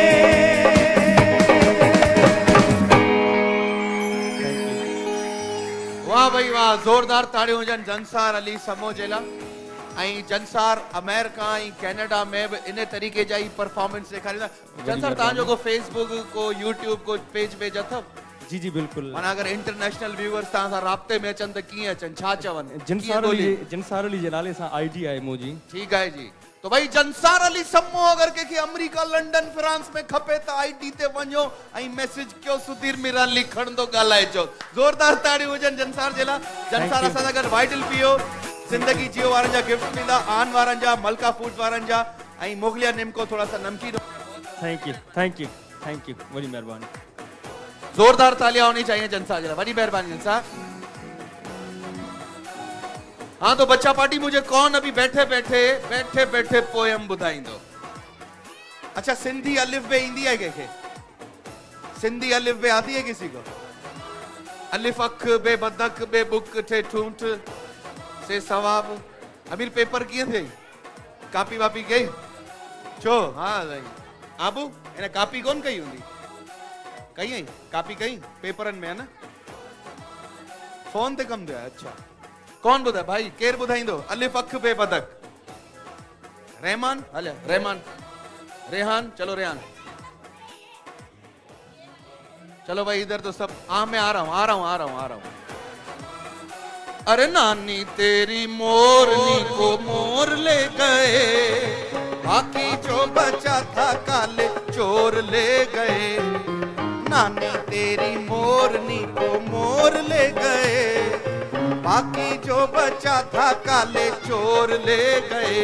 वाह भाई वाह, जोरदार ताड़ियूं हुजनि जंसार अली समो जे लाइ। ऐं जंसार अमेरिका ऐं कैनेडा में बि इन तरीक़े जा ई परफॉर्मेंस ॾेखारींदा। जंसार तव्हांजो को फेसबुक को यूट्यूब को पेज पेज अथव? जी जी बिल्कुल। माना अगर इंटरनेशनल व्यूअर्स तव्हां सां राब्ते में अचनि त कीअं अचनि, छा चवनि? जंसार अली जंसार अली जे नाले सां आईडी आहे मुंहिंजी। ठीकु आहे जी। तो भाई जंसार अली समो अगर कंहिंखे अमेरिका लंडन फ्रांस में खपे त आईडी ते वञो ऐं मैसेज कयो सुधीर मिराली खणंदो ॻाल्हाइजो। ज़ोरदार ताड़ियूं हुजनि जंसार जे लाइ। जंसार असां सां गॾु वाइटल पियो ज़िंदगी जियो वारनि जा गिफ्ट ॾींदा, आन वारनि जा, मलका फूड वारनि जा ऐं मोगलिया निमको थोड़ा सा नमकीन। Thank you thank you thank you वॾी महिरबानी। जोरदार तालियां होनी चाहिए जंसार जे लाइ, वॾी महिरबानी जंसार। हाँ तो बच्चा पार्टी मुझे कौन अभी बैठे बैठे बैठे बैठे पोयम ॿुधाईंदो? अच्छा सिंधी अलिफ बे ईंदी है कंहिंखे? सिंधी अलिफ बे आती है किसी को? अलिफ अख बे बदक बे बुक थे ठूंठ से सवाब। अमीर पेपर किए थे? कापी वापी गई छो? हाँ आबू इन कापी कौन कई हूंदी? कई आई कापी कई पेपरन में है ना? फोन ते कम दिया। अच्छा कौन बुधा भाई? केर बुधाईंदो? अलिफ अख बे बदक। रहमान हले रहमान रेहान चलो रेहान चलो भाई इधर तो सब। हाँ मैं आ रहा हूँ आ रहा हूँ आ रहा हूँ आ रहा हूँ। अरे नानी तेरी मोरनी को मोर ले गए, बाकी जो बचा था काले चोर ले गए। नानी तेरी मोरनी को मोर ले गए, बाकी जो बचा था काले चोर ले गए।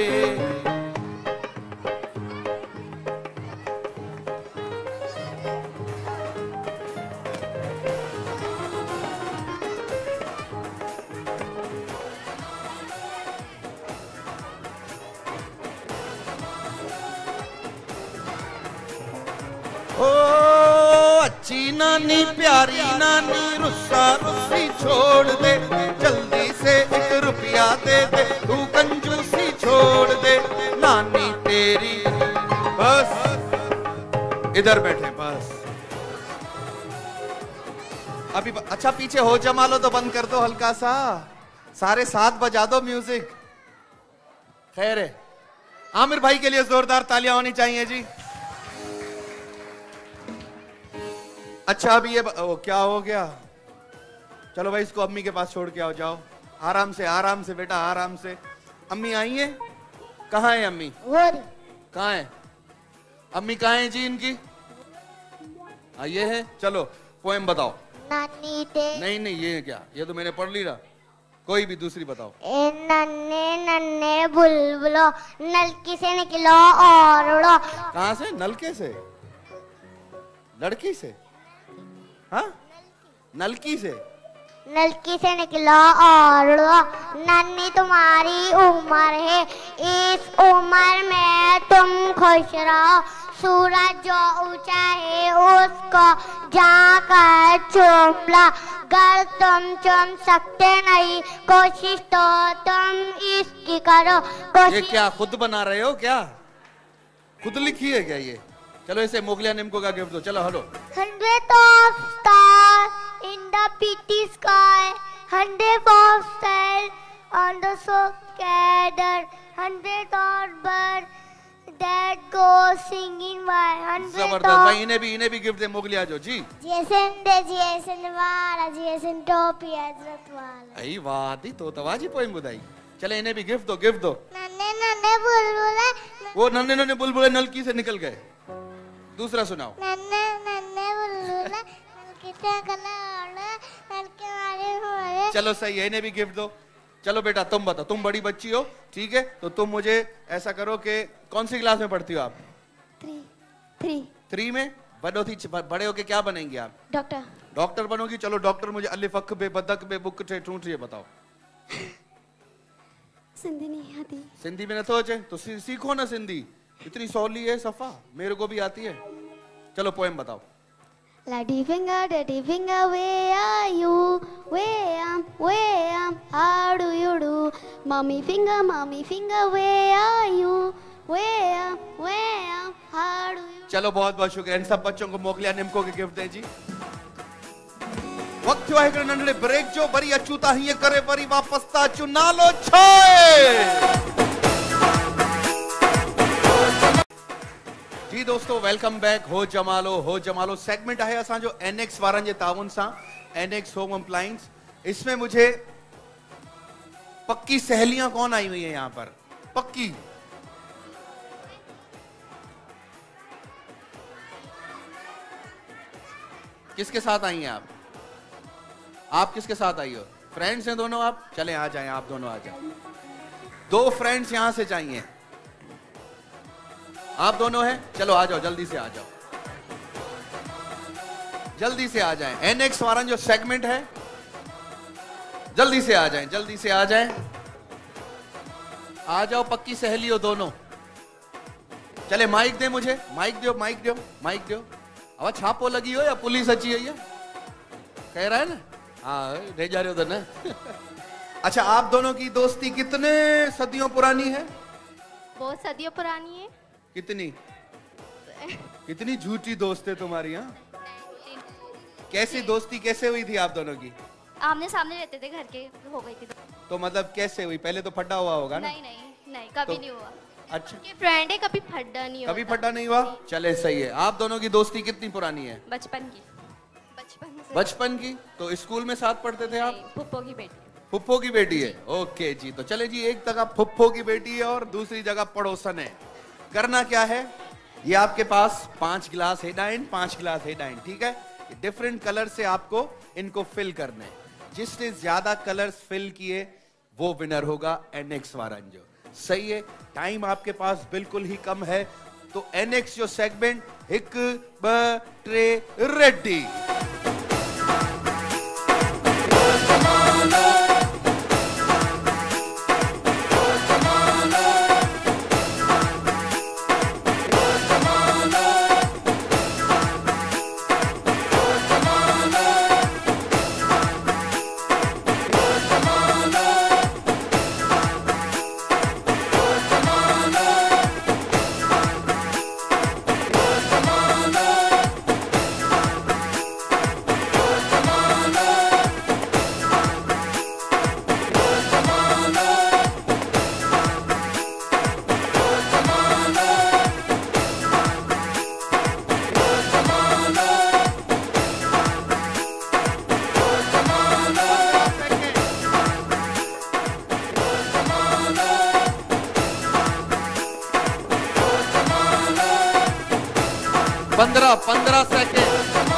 ओ अच्छी नानी प्यारी नानी रुस्सा रुस्सी छोड़ दे, जल्दी से एक रुपया दे दे, तू कंजूसी छोड़ दे। नानी तेरी बस इधर बैठे बस अभी। अच्छा पीछे हो जमा लो तो बंद कर दो हल्का सा, सारे साथ बजा दो म्यूजिक। खैर है। आमिर भाई के लिए जोरदार तालियां होनी चाहिए जी। अच्छा अभी ये ओ, क्या हो गया? चलो भाई इसको अम्मी के पास छोड़ के आओ, जाओ आराम से आराम से बेटा आराम से। अम्मी आई है? कहाँ है अम्मी? कहाँ है अम्मी? कहाँ है जी इनकी? हाँ ये है। चलो पोएम बताओ। नानी ते नहीं नहीं ये क्या, ये तो मैंने पढ़ ली ना। कोई भी दूसरी बताओ। ए नन्हे नन्हे बुलबुलो नलकी से निकलो और उड़ो। कहाँ से? नलके से? लड़की से? हाँ नलकी से? नलकी से निकलो और उड़ो। नन्ही तुम्हारी उम्र है, इस उम्र में तुम खुश रहो। सूरज जो ऊंचा है उसको जाकर चूम लो। अगर तुम चुम सकते नहीं कोशिश तो तुम इसकी करो। ये क्या खुद बना रहे हो क्या? खुद लिखी है क्या ये? चलो इसे मोगलिया निमको का गिफ्ट दो। चलो hello. Hundred of stars in the pretty sky, hundred of stars on the so gathered, hundred of birds that go singing by, hundred जबरदस्त भाई। इन्हें भी इन्हें भी गिफ्ट दे मोगलिया जो जी। जेसन दे जेसन वाला जेसन टोपी हजरत वाला। आई वाह दी तो तवाजी पोएम बुधाई। चले इन्हें भी गिफ्ट दो गिफ्ट दो। नन्हे नन्हे बुलबुले वो नन्हे नन्हे बुलबुले नलकी से निकल गए। दूसरा सुनाओ। नन्हे नन्हे बुलबुले नलकी से निकल घर के बारे में बोले। चलो सही है, इन्हें भी गिफ्ट दो। चलो बेटा तुम बताओ, तुम बड़ी बच्ची हो, ठीक है, तो तुम मुझे ऐसा करो कि कौन सी क्लास में पढ़ती हो आप? थ्री थ्री थ्री में। बड़ो थी बड़े होके क्या बनेंगे आप? डॉक्टर। डॉक्टर बनोगी। चलो डॉक्टर मुझे अलिफ अख बे बदक बे बुक टे ठूंठ ये बताओ। सिंधी नहीं आती। सिंधी में न तो अचे तो सी, सीखो ना सिंधी, इतनी सौली है सफा, मेरे को भी आती है। चलो पोएम बताओ। Laddie finger, daddy finger, where are you? Where am, where am, how do you do? Mommy finger, mommy finger, where are you? Where am, where am, how do you? चलो बहुत बहुत शुक्रिया। इन सब बच्चों को मोकलिया निमको के गिफ्ट दे जी। वक्त थियो है नंढड़े ब्रेक जो, वरी अचूं था हीअं करे वरी वापस था अचूं, नालो छा आहे? जी दोस्तों वेलकम बैक। हो जमालो हो जमालो सेगमेंट है असांजो एनएक्स वारनि जे ताउन सां, एनएक्स होम अप्लायंस। इसमें मुझे पक्की सहेलियां कौन आई हुई है यहां पर? पक्की किसके साथ आई हैं आप? आप किसके साथ आई हो? फ्रेंड्स हैं दोनों आप? चले आ जाएं, आप दोनों आ जाएं। दो फ्रेंड्स यहां से चाहिए। आप दोनों हैं? चलो आ जाओ, जल्दी से आ जाओ, जल्दी से आ जाएं। एनएक्स वारन जो सेगमेंट है, जल्दी से आ जाएं, जल्दी से आ जाएं, आ जाओ पक्की सहेली हो दोनों। चले माइक दे मुझे, माइक दो, माइक दो, माइक दो। अब छापो लगी हो या पुलिस अची है? कह रहा है ना? हाँ ले जा रहे हो तो ना। अच्छा आप दोनों की दोस्ती कितने सदियों पुरानी है? बहुत सदियों पुरानी है। कितनी कितनी झूठी दोस्त है तुम्हारी? हाँ कैसी दोस्ती कैसे हुई थी आप दोनों की? आमने सामने रहते थे, घर के हो गई थी। तो मतलब कैसे हुई? पहले तो फड्डा हुआ होगा ना? नहीं नहीं नहीं कभी तो, नहीं हुआ। अच्छा फ्रेंड है, कभी फड्डा नहीं हुआ। कभी फड्डा नहीं हुआ? चले सही है। आप दोनों की दोस्ती कितनी पुरानी है? बचपन की। बचपन से। बचपन की। तो स्कूल में साथ पढ़ते थे आप? फुप्पो की बेटी। फुप्पो की बेटी है, ओके जी। तो चले जी, एक जगह फुप्पो की बेटी है और दूसरी जगह पड़ोसन है। करना क्या है, ये आपके पास पांच गिलास हेडाइन, पांच गिलास हेडाइन, ठीक है? डिफरेंट कलर से आपको इनको फिल करने हैं। जिसने ज्यादा कलर्स फिल किए वो विनर होगा एनएक्स वारन जो। सही है, टाइम आपके पास बिल्कुल ही कम है, तो एनएक्स जो सेगमेंट एक ब ट्रे रेडी। पंद्रह पंद्रह सेकेंड।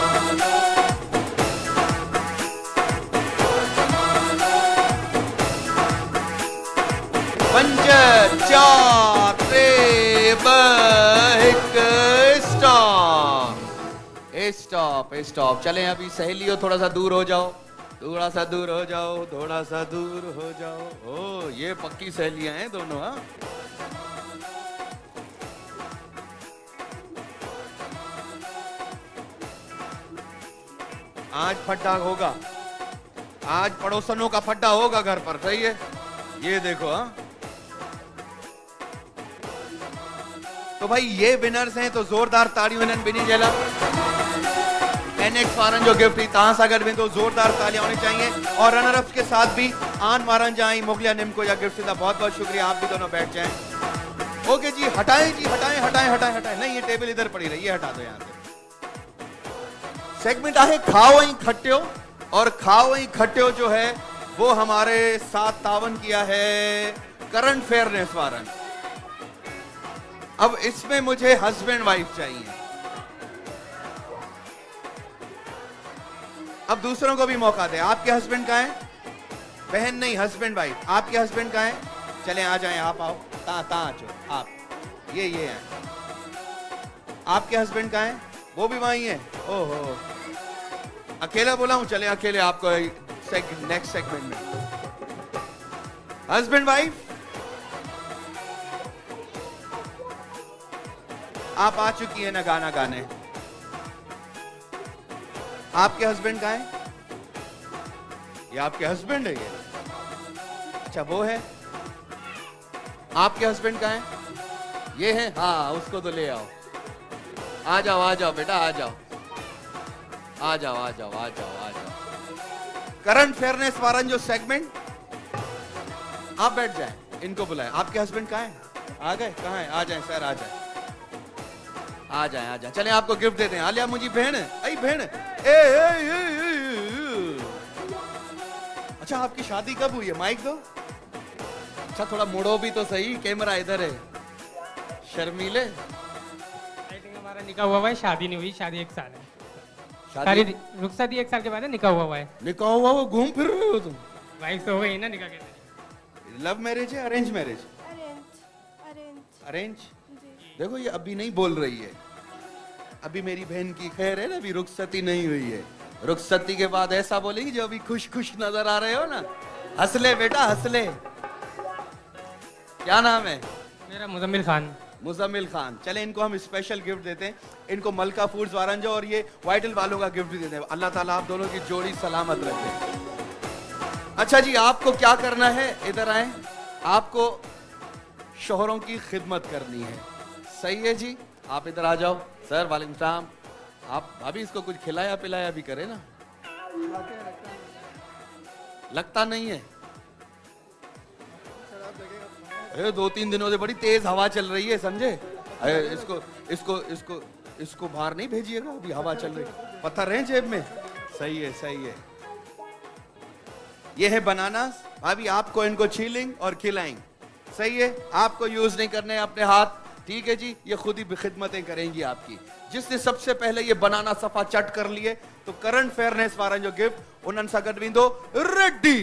पंज चार टे ब हिक स्टॉप। Stop stop. चलें अभी सहेलियों थोड़ा सा दूर हो जाओ, थोड़ा सा दूर हो जाओ, थोड़ा सा दूर हो जाओ। ओ ये पक्की सहेलियां हैं दोनों। हाँ आज फड्डा होगा, आज पड़ोसनों का फड्डा होगा घर पर, सही है? ये देखो। हाँ तो भाई ये विनर्स हैं, तो जोरदार ताड़ियों इन्हनि ॿिन्ही जे लाइ। एनएक्स वारनि जो गिफ्ट ही तव्हां सां गॾु वेंदो, जोरदार तालियां होनी चाहिए। और रनर अप्स के साथ भी आन वारनि जा ऐं मोगलिया निमको जा गिफ्ट था। बहुत बहुत शुक्रिया, आप भी दोनों बैठ जाएं। ओके जी, हटाएं जी, हटाएं हटाएं हटाएं हटाएं। नहीं ये टेबल इधर पड़ी रही है, हटा दो यहाँ से। सेगमेंट आहे खाओ ऐं खटियो, और खाओ ऐं खटियो जो है वो हमारे साथ तावन किया है करंट फेयरनेस वारन। अब इसमें मुझे हस्बैंड वाइफ चाहिए। अब दूसरों को भी मौका दे। आपके हस्बैंड कहाँ है? बहन नहीं, हस्बैंड वाइफ। आपके हस्बैंड कहाँ है? चलें आ जाएं, आप आओ। ता ता आ जाओ आप। ये ये हैं। आपके हस्बैंड कहाँ है? वो भी वहीं है। ओहो, अकेला बोला हूं, चले अकेले आपको नेक्स्ट सेगमेंट में। हस्बैंड वाइफ, आप आ चुकी है ना गाना गाने। आपके हस्बैंड कहाँ है? ये आपके हस्बैंड है ये? अच्छा वो है। आपके हस्बैंड कहाँ है? ये है? हाँ, उसको तो ले आओ। आ जाओ आ जाओ बेटा, आ जाओ आ जाओ आ जाओ आ जाओ आ जाओ। करंट फेयरनेस वारन जो सेगमेंट, आप बैठ जाएं, इनको बुलाएं। आपके हस्बैंड कहाँ है? आ गए? कहाँ है? आ जाएं सर, आ जाएं आ जाएं आ जाएं। चलें आपको गिफ्ट देते हैं। आलिया मुझे बहन है, आई बहन है। ए, ए, ए, ए, ए। अच्छा आपकी शादी कब हुई है? माइक दो। अच्छा थोड़ा मुड़ो भी तो सही, कैमरा इधर है। शर्मीले, हमारा निकाह हुआ है, शादी नहीं हुई। शादी एक साल है। शादी रुखसती एक साल के बाद है, निकाह हुआ है। निकाह हुआ वो घूम फिर रहे हो तुम? वाइफ तो हो गई ना, निकाह के। लव मैरिज है अरेंज मैरिज? अरेंज। देखो ये अभी नहीं बोल रही है, अभी मेरी बहन की खैर है ना, अभी रुखसती नहीं हुई है। रुखसती के बाद ऐसा बोलेगी जो अभी खुश खुश नजर आ रहे हो ना। हंसले बेटा हंसले। क्या नाम है? मेरा मुजम्मिल खान। मुजम्मिल खान। चले इनको हम स्पेशल गिफ्ट देते हैं। इनको मलका फूड्स वारंजो और ये वाइटल वालों का गिफ्ट भी देते हैं। अल्लाह ताला आप दोनों की जोड़ी सलामत रखे। अच्छा जी, आपको क्या करना है? इधर आए। आपको शोहरों की खिदमत करनी है, सही है जी? आप इधर आ जाओ। सर वालेकुम सलाम। आप अभी इसको कुछ खिलाया पिलाया भी करे ना? लगता नहीं है। ए, दो तीन दिनों से बड़ी तेज हवा चल रही है, समझे? ए, इसको इसको इसको इसको बाहर नहीं भेजिएगा, अभी हवा चल रही। पत्थर है जेब में। सही है सही है। ये है बनानास। भाभी आपको इनको छीलेंगे और खिलाएंगे, सही है? आपको यूज नहीं करने अपने हाथ, ठीक है जी? ये खुद ही खिदमतें करेंगी आपकी। जिसने सबसे पहले ये बनाना सफा चट कर लिए तो करंट फेयरनेस वाला जो गिफ्ट उन्हनि सां गॾु वेंदो रेडी।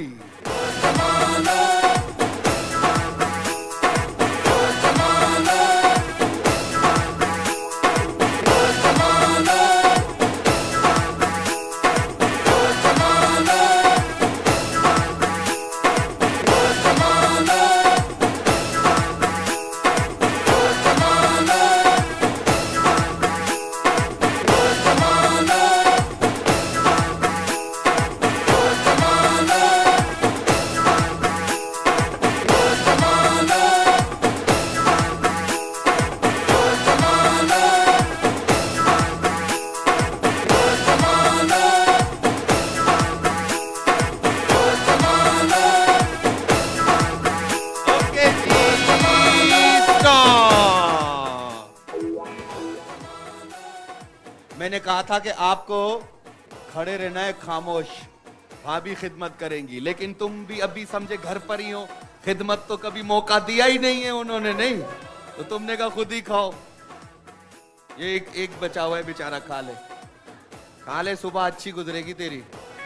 मैंने कहा था कि आपको खड़े रहना है खामोश, भाभी खिदमत करेंगी, लेकिन तुम भी अभी समझे घर पर ही हो। खिदमत तो कभी मौका दिया ही नहीं है उन्होंने, नहीं तो तुमने कहा खुद ही खाओ। ये एक, एक बचा हुआ है बेचारा, खा ले खा ले, सुबह अच्छी गुजरेगी तेरी।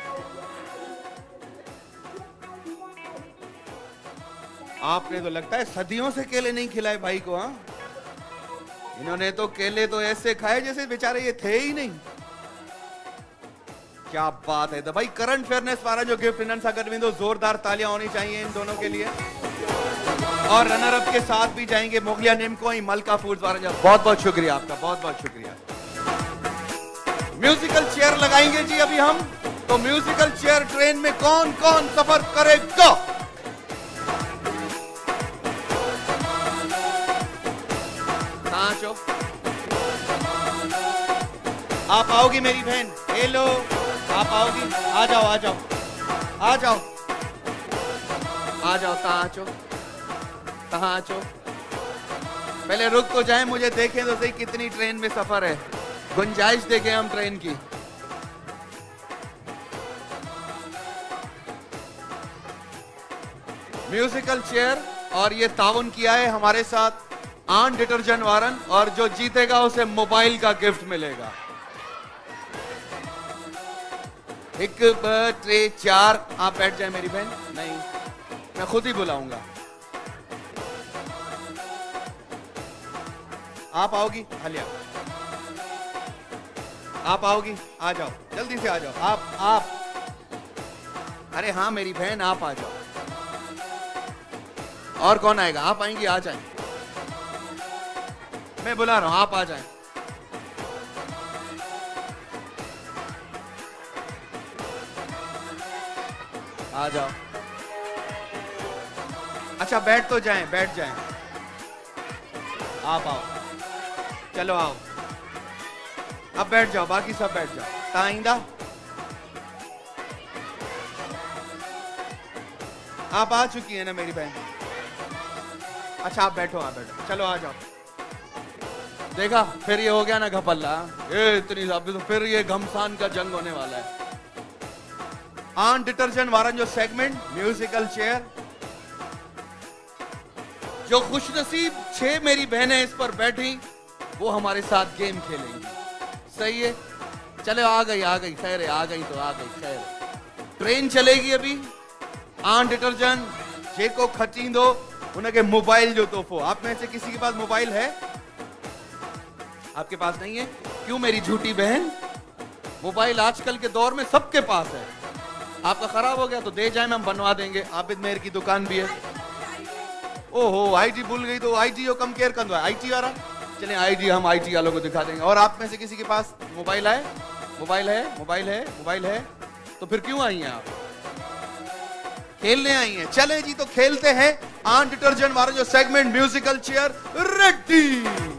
आपने तो लगता है सदियों से केले नहीं खिलाए भाई को। हाँ, इन्होंने तो केले तो ऐसे खाए जैसे बेचारे ये थे ही नहीं। क्या बात है। तो भाई करंट फेयरनेस वाला जो गिफ्ट इन्होंने सागर में, जोरदार तालियां होनी चाहिए इन दोनों के लिए। और रनर अप के साथ भी जाएंगे मुगलिया नेमको ही मलका फूड्स वाला। बहुत बहुत शुक्रिया आपका, बहुत बहुत शुक्रिया। म्यूजिकल चेयर लगाएंगे जी अभी हम। तो म्यूजिकल चेयर ट्रेन में कौन कौन सफर करेगा? आप आओगी मेरी बहन? हेलो, आप आओगी? आ जाओ आ जाओ आ जाओ आ जाओ। कहाँ आचो कहाँ आचो। पहले रुक तो जाए, मुझे देखें तो सही कितनी ट्रेन में सफर है, गुंजाइश देखें हम ट्रेन की। म्यूजिकल चेयर और ये ताउन किया है हमारे साथ आन डिटर्जेंट वारन, और जो जीतेगा उसे मोबाइल का गिफ्ट मिलेगा। एक ब, त्रे चार। आप बैठ जाए मेरी बहन। नहीं, मैं खुद ही बुलाऊंगा। आप आओगी हालिया? आप आओगी? आ जाओ, जल्दी से आ जाओ। आप आप अरे हाँ मेरी बहन, आप आ जाओ। और कौन आएगा? आप आएंगी? आ जाए, मैं बुला रहा हूं, आप आ जाएं। आ जाओ। अच्छा बैठ तो जाएं, बैठ जाएं। आप आओ, चलो आओ। अब बैठ जाओ, बाकी सब बैठ जाओ। ताइंदा आप आ चुकी है ना मेरी बहन? अच्छा आप बैठो, आप बैठो, चलो आ जाओ। देखा, फिर ये हो गया ना घपल्ला। ये इतनी तो फिर ये घमसान का जंग होने वाला है। आन डिटर्जेंट वारन जो सेगमेंट म्यूजिकल चेयर, जो खुशनसीब छह मेरी बहनें इस पर बैठी वो हमारे साथ गेम खेलेंगी। सही है? चलो आ गई, आ गई, खैर है, आ गई तो आ गई, खैर है। ट्रेन चलेगी अभी। आन डिटर्जेंट जेको खचींदो उनके मोबाइल जो तोहफो। आप में से किसी के पास मोबाइल है? आपके पास नहीं है? क्यों मेरी झूठी बहन? मोबाइल आजकल के दौर में सबके पास है। आपका खराब हो गया तो दे जाए, हम बनवा देंगे। आबिद मेहर की दुकान भी है। ओहो, आईटी भूल गई तो आईटी यो कम केयर कर। आईटी आ रहा, चलें आईटी हम आईटी वालों को दिखा देंगे। और आप में से किसी के पास मोबाइल है? मोबाइल है? मोबाइल है? मोबाइल है? तो फिर क्यों आई हैं आप? खेलने आई हैं। चले जी तो खेलते हैं। आन डिटर्जेंट वाला जो सेगमेंट म्यूजिकल चेयर रेडी।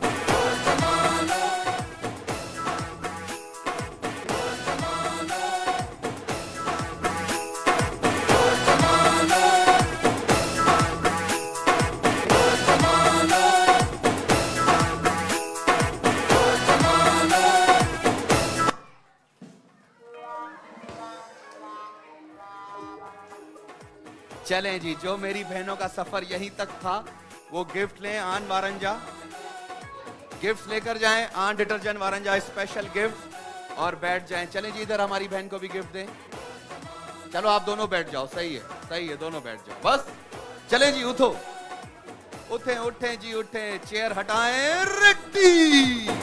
चलें जी, जो मेरी बहनों का सफर यहीं तक था वो गिफ्ट लें। आन वारंजा गिफ्ट लेकर जाएं। आन डिटर्जेंट वारंजा स्पेशल गिफ्ट। और बैठ जाएं। चलें जी, इधर हमारी बहन को भी गिफ्ट दें। चलो आप दोनों बैठ जाओ। सही है, सही है, दोनों बैठ जाओ बस। चलें जी, उठो, उठें उठें जी उठें। चेयर हटाएं, रेडी।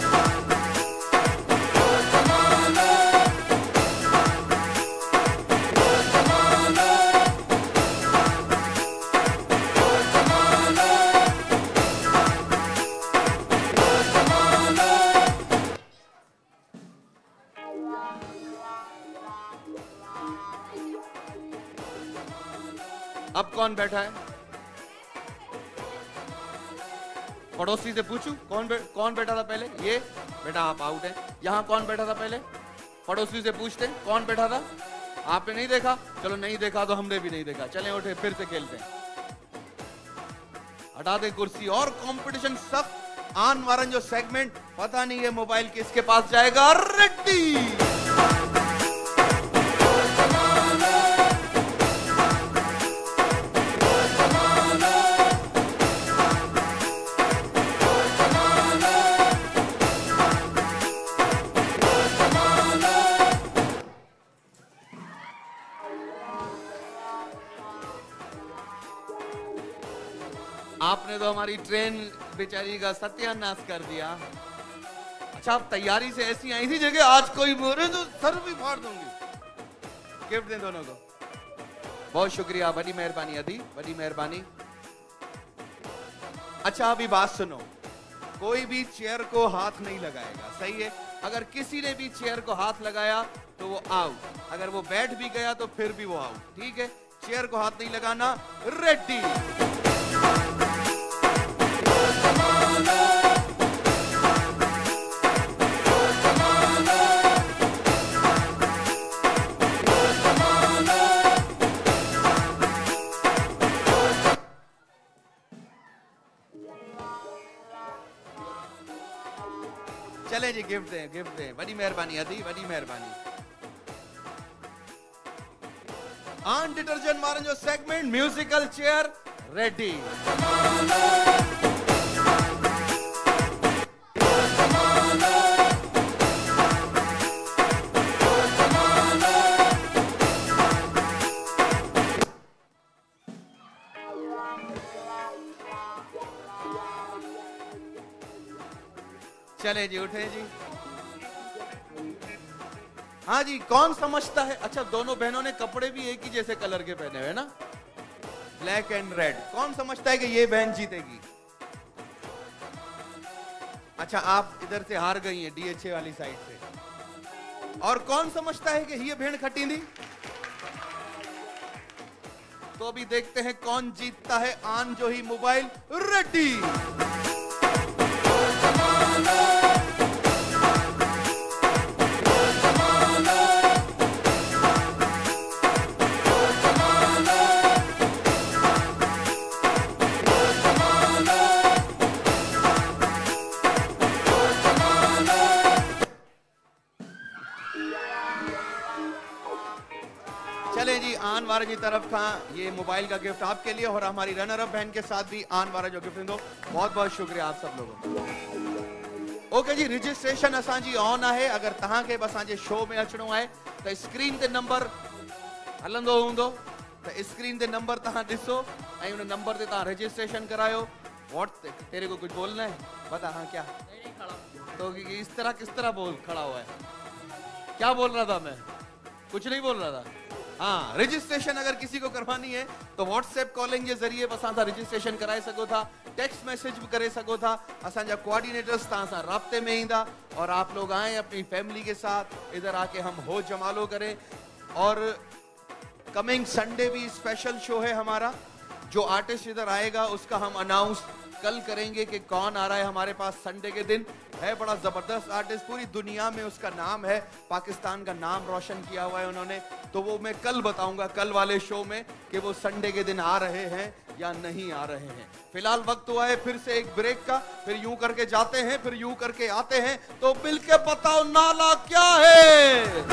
अब कौन बैठा है? पड़ोसी से पूछूं कौन बै, कौन बैठा था पहले? ये बेटा आप आउट है। यहाँ कौन बैठा था पहले? पड़ोसी से पूछते कौन बैठा था। आपने नहीं देखा? चलो नहीं देखा तो हमने भी नहीं देखा। चलें उठे, फिर से खेलते हैं। हटा दे कुर्सी। और कंपटीशन सख्त। आन वारन जो सेगमेंट, पता नहीं है मोबाइल किसके पास जाएगा। रेडी। आपने तो हमारी ट्रेन बेचारी का सत्यानाश कर दिया। अच्छा आप तैयारी से ऐसी आई थी जगह आज कोई बोले तो सर भी फाड़ दूंगी। गिफ्ट दें दोनों को। बहुत शुक्रिया, बड़ी मेहरबानी अदी, बड़ी मेहरबानी। अच्छा अभी बात सुनो, कोई भी चेयर को हाथ नहीं लगाएगा। सही है? अगर किसी ने भी चेयर को हाथ लगाया तो वो आउट। अगर वो बैठ भी गया तो फिर भी वो आउट। ठीक है? चेयर को हाथ नहीं लगाना। रेडी। चले जी, गिफ्ट दें, गिफ्ट दें। बड़ी मेहरबानी अदी, बड़ी मेहरबानी। आन डिटर्जेंट वारन जो सेगमेंट म्यूजिकल चेयर रेडी। चले जी, उठे जी। हाँ जी, कौन समझता है? अच्छा, दोनों बहनों ने कपड़े भी एक ही जैसे कलर के पहने हुए ना, ब्लैक एंड रेड। कौन समझता है कि ये बहन जीतेगी? अच्छा, आप इधर से हार गई हैं, डीएचए वाली साइड से। और कौन समझता है कि ये बहन खटी थी? तो अभी देखते हैं कौन जीतता है। आन जो ही मोबाइल रेडी। चले जी, आन वारा जी तरफ का ये मोबाइल का गिफ्ट आपके लिए और हमारी रनर अप बहन के साथ भी आन वारा जो गिफ्ट दो। बहुत बहुत शुक्रिया आप सब लोगों को। ओके जी, रजिस्ट्रेशन असांजी ऑन है। अगर तहां के बस असांजे शो में अचणो है तो स्क्रीन ते नंबर हलंदो हूंदो, तो स्क्रीन ते नंबर तहां ॾिसो ऐं उन नंबर ते तहां रजिस्ट्रेशन करायो। व्हाट तेरे को कुछ बोलना है? बता। हाँ, क्या तो इस तरह किस तरह बोल खड़ा हुआ है? क्या बोल रहा था मैं? कुछ नहीं बोल रहा था। हाँ, रजिस्ट्रेशन अगर किसी को करवानी है तो व्हाट्सएप कॉलिंग के जरिए बस असां रजिस्ट्रेशन कराए सको था, टेक्स्ट मैसेज भी करे सको था। असांजा कोऑर्डिनेटर्स तहां सां राब्ते में ईंदा और आप लोग आए अपनी फैमिली के साथ इधर आके हम हो जमालो करें। और कमिंग संडे भी स्पेशल शो है हमारा। जो आर्टिस्ट इधर आएगा उसका हम अनाउंस कल करेंगे कि कौन आ रहा है हमारे पास संडे के दिन। है बड़ा जबरदस्त आर्टिस्ट, पूरी दुनिया में उसका नाम है, पाकिस्तान का नाम रोशन किया हुआ है उन्होंने। तो वो मैं कल बताऊंगा कल वाले शो में कि वो संडे के दिन आ रहे हैं या नहीं आ रहे हैं। फिलहाल वक्त हुआ है फिर से एक ब्रेक का, फिर यूं करके जाते हैं, फिर यूं करके आते हैं। तो मिल के बताओ नाला क्या है?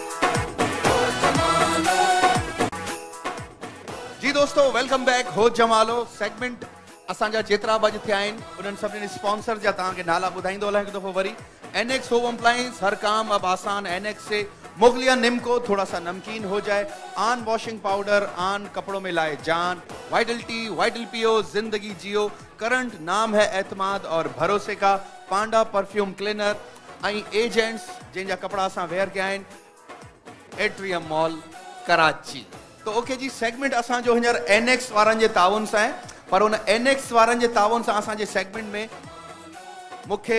जी दोस्तों, वेलकम बैक। हो जमालो सेगमेंट असांजा जेतिरा बज थिया आहिनि उन्हनि सभिनी स्पॉन्सर जा तव्हांखे नाला ॿुधाईंदो हलां हिकु दफ़ो वरी। एनएक्स होम अप्लायंस, हर काम अब आसान एनएक्स से। मुगलिया निम्को, थोड़ा सा नमकीन हो जाए। आन वॉशिंग पाउडर, आन कपड़ों में लाए जान। वाइटल वाइटल पियो, जिंदगी जियो। करंट नाम है एतमाद और भरोसे का। पांडा परफ्यूम क्लीनर ऐं एजेंट्स जंहिंजा कपड़ा असां वेयर कया आहिनि एट्रियम मॉल कराची। तो ओके जी, सेगमेंट असांजो हींअर एनएक्स वारनि जे ताउन सां आहे, पर उन एनएक्स वारनि जे ताउन सां असांजे सेगमेंट में मुख्य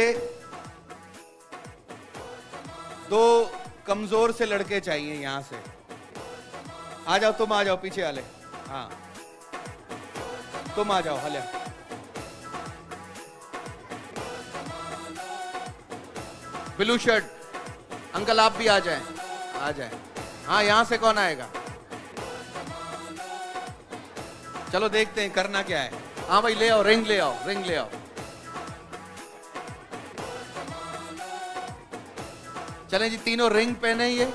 दो कमजोर से लड़के चाहिए यहां से। आ जाओ, तुम आ जाओ पीछे वाले। हाँ, तुम आ जाओ हले। ब्लू शर्ट अंकल आप भी आ जाएं, आ जाएं। हाँ, यहां से कौन आएगा? चलो देखते हैं करना क्या है। हाँ भाई, ले आओ रिंग, ले आओ रिंग, ले आओ। चलें जी, तीनों रिंग पहने ही है।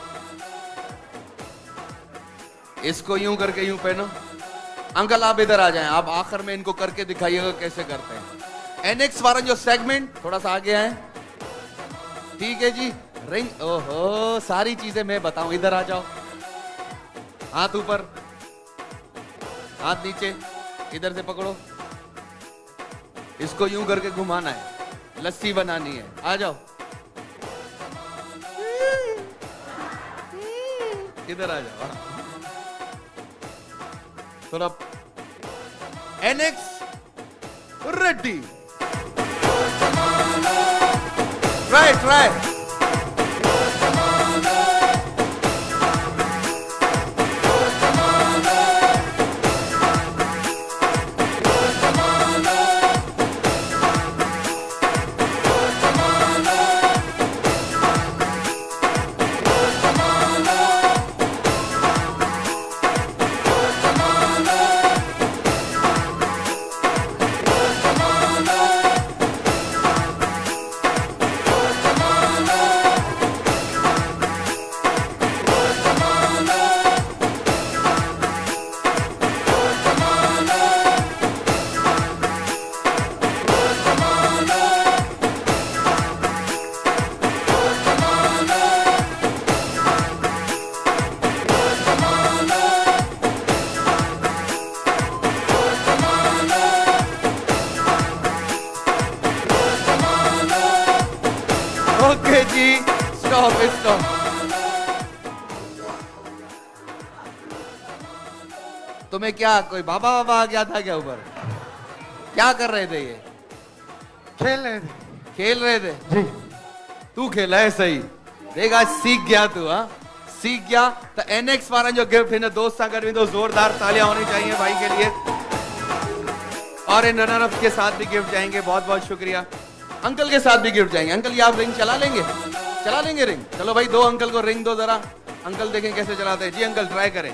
इसको यूं करके यूं पहनो। अंकल आप इधर आ जाएं, आप आखिर में इनको करके दिखाइएगा कैसे करते हैं। एनएक्स वाला जो सेगमेंट थोड़ा सा आगे आए। ठीक है जी, रिंग। ओहो, सारी चीजें मैं बताऊं। इधर आ जाओ, हाथ ऊपर, हाथ नीचे, इधर से पकड़ो। इसको यूं करके घुमाना है, लस्सी बनानी है। आ जाओ, इधर आ जाओ। थोड़ा NX ready. Right right. Stop. तुम्हें क्या कोई बाबा बाबा आ गया था क्या ऊपर? क्या कर रहे थे ये? खेल रहे थे। खेल रहे थे जी। तू खेला है सही, देख आज सीख गया तू। हाँ सीख गया तो एनएक्स वाला जो गिफ्ट है ना दोस्त सागर में, तो जोरदार तालियां होनी चाहिए भाई के लिए। और इन रनर के साथ भी गिफ्ट जाएंगे, बहुत बहुत शुक्रिया। अंकल के साथ भी गिफ्ट जाएंगे। अंकल ये आप रिंग चला लेंगे? चला लेंगे रिंग? चलो भाई दो अंकल को रिंग दो जरा, अंकल देखें कैसे चलाते हैं। जी अंकल ट्राई करें।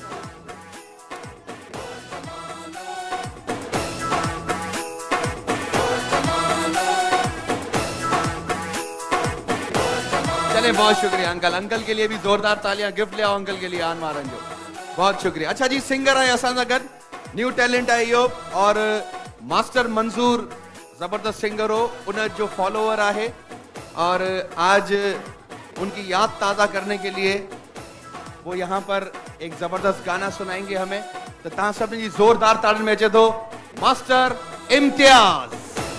चले बहुत शुक्रिया अंकल। अंकल के लिए भी जोरदार तालियां, गिफ्ट ले आओ अंकल के लिए आन मारन जो, बहुत शुक्रिया। अच्छा जी सिंगर आहे असां सां गॾु, न्यू टैलेंट आहे इहो, और मास्टर मंसूर जबरदस्त सिंगर हो, उन जो फॉलोअर आहे, और आज उनकी याद ताज़ा करने के लिए वो यहाँ पर एक जबरदस्त गाना सुनाएंगे हमें। तो तव्हां सभिनी जी जोरदार ताड़ियुनि में अचे थो मास्टर इम्तियाज़।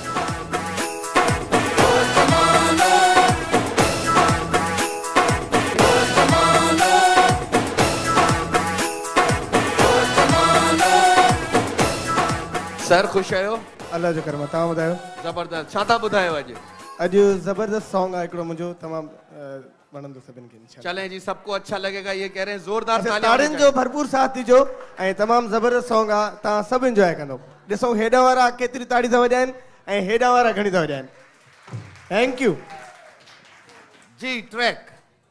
सर खुश आहियो? अल्लाह जो करम। तव्हां ॿुधायो? ज़बरदस्त। छा था ॿुधायो अॼु? अॼु ज़बरदस्त सॉन्ग आहे हिकिड़ो मुंहिंजो, तमामु वणंदो सभिनि खे। चलें जी सबको अच्छा लगेगा ये कह रहे हैं, जोरदार ताड़ियुनि जो भरपूर साथ ॾिजो ऐं तमामु ज़बरदस्त सॉन्ग आहे, तव्हां सभु इंजॉय कंदो। ॾिसो हेॾा वारा केतिरी ताड़ी था वॼाइनि ऐं हेॾा वारा घणी था वॼाइनि। थैंक यू जी। ट्रैक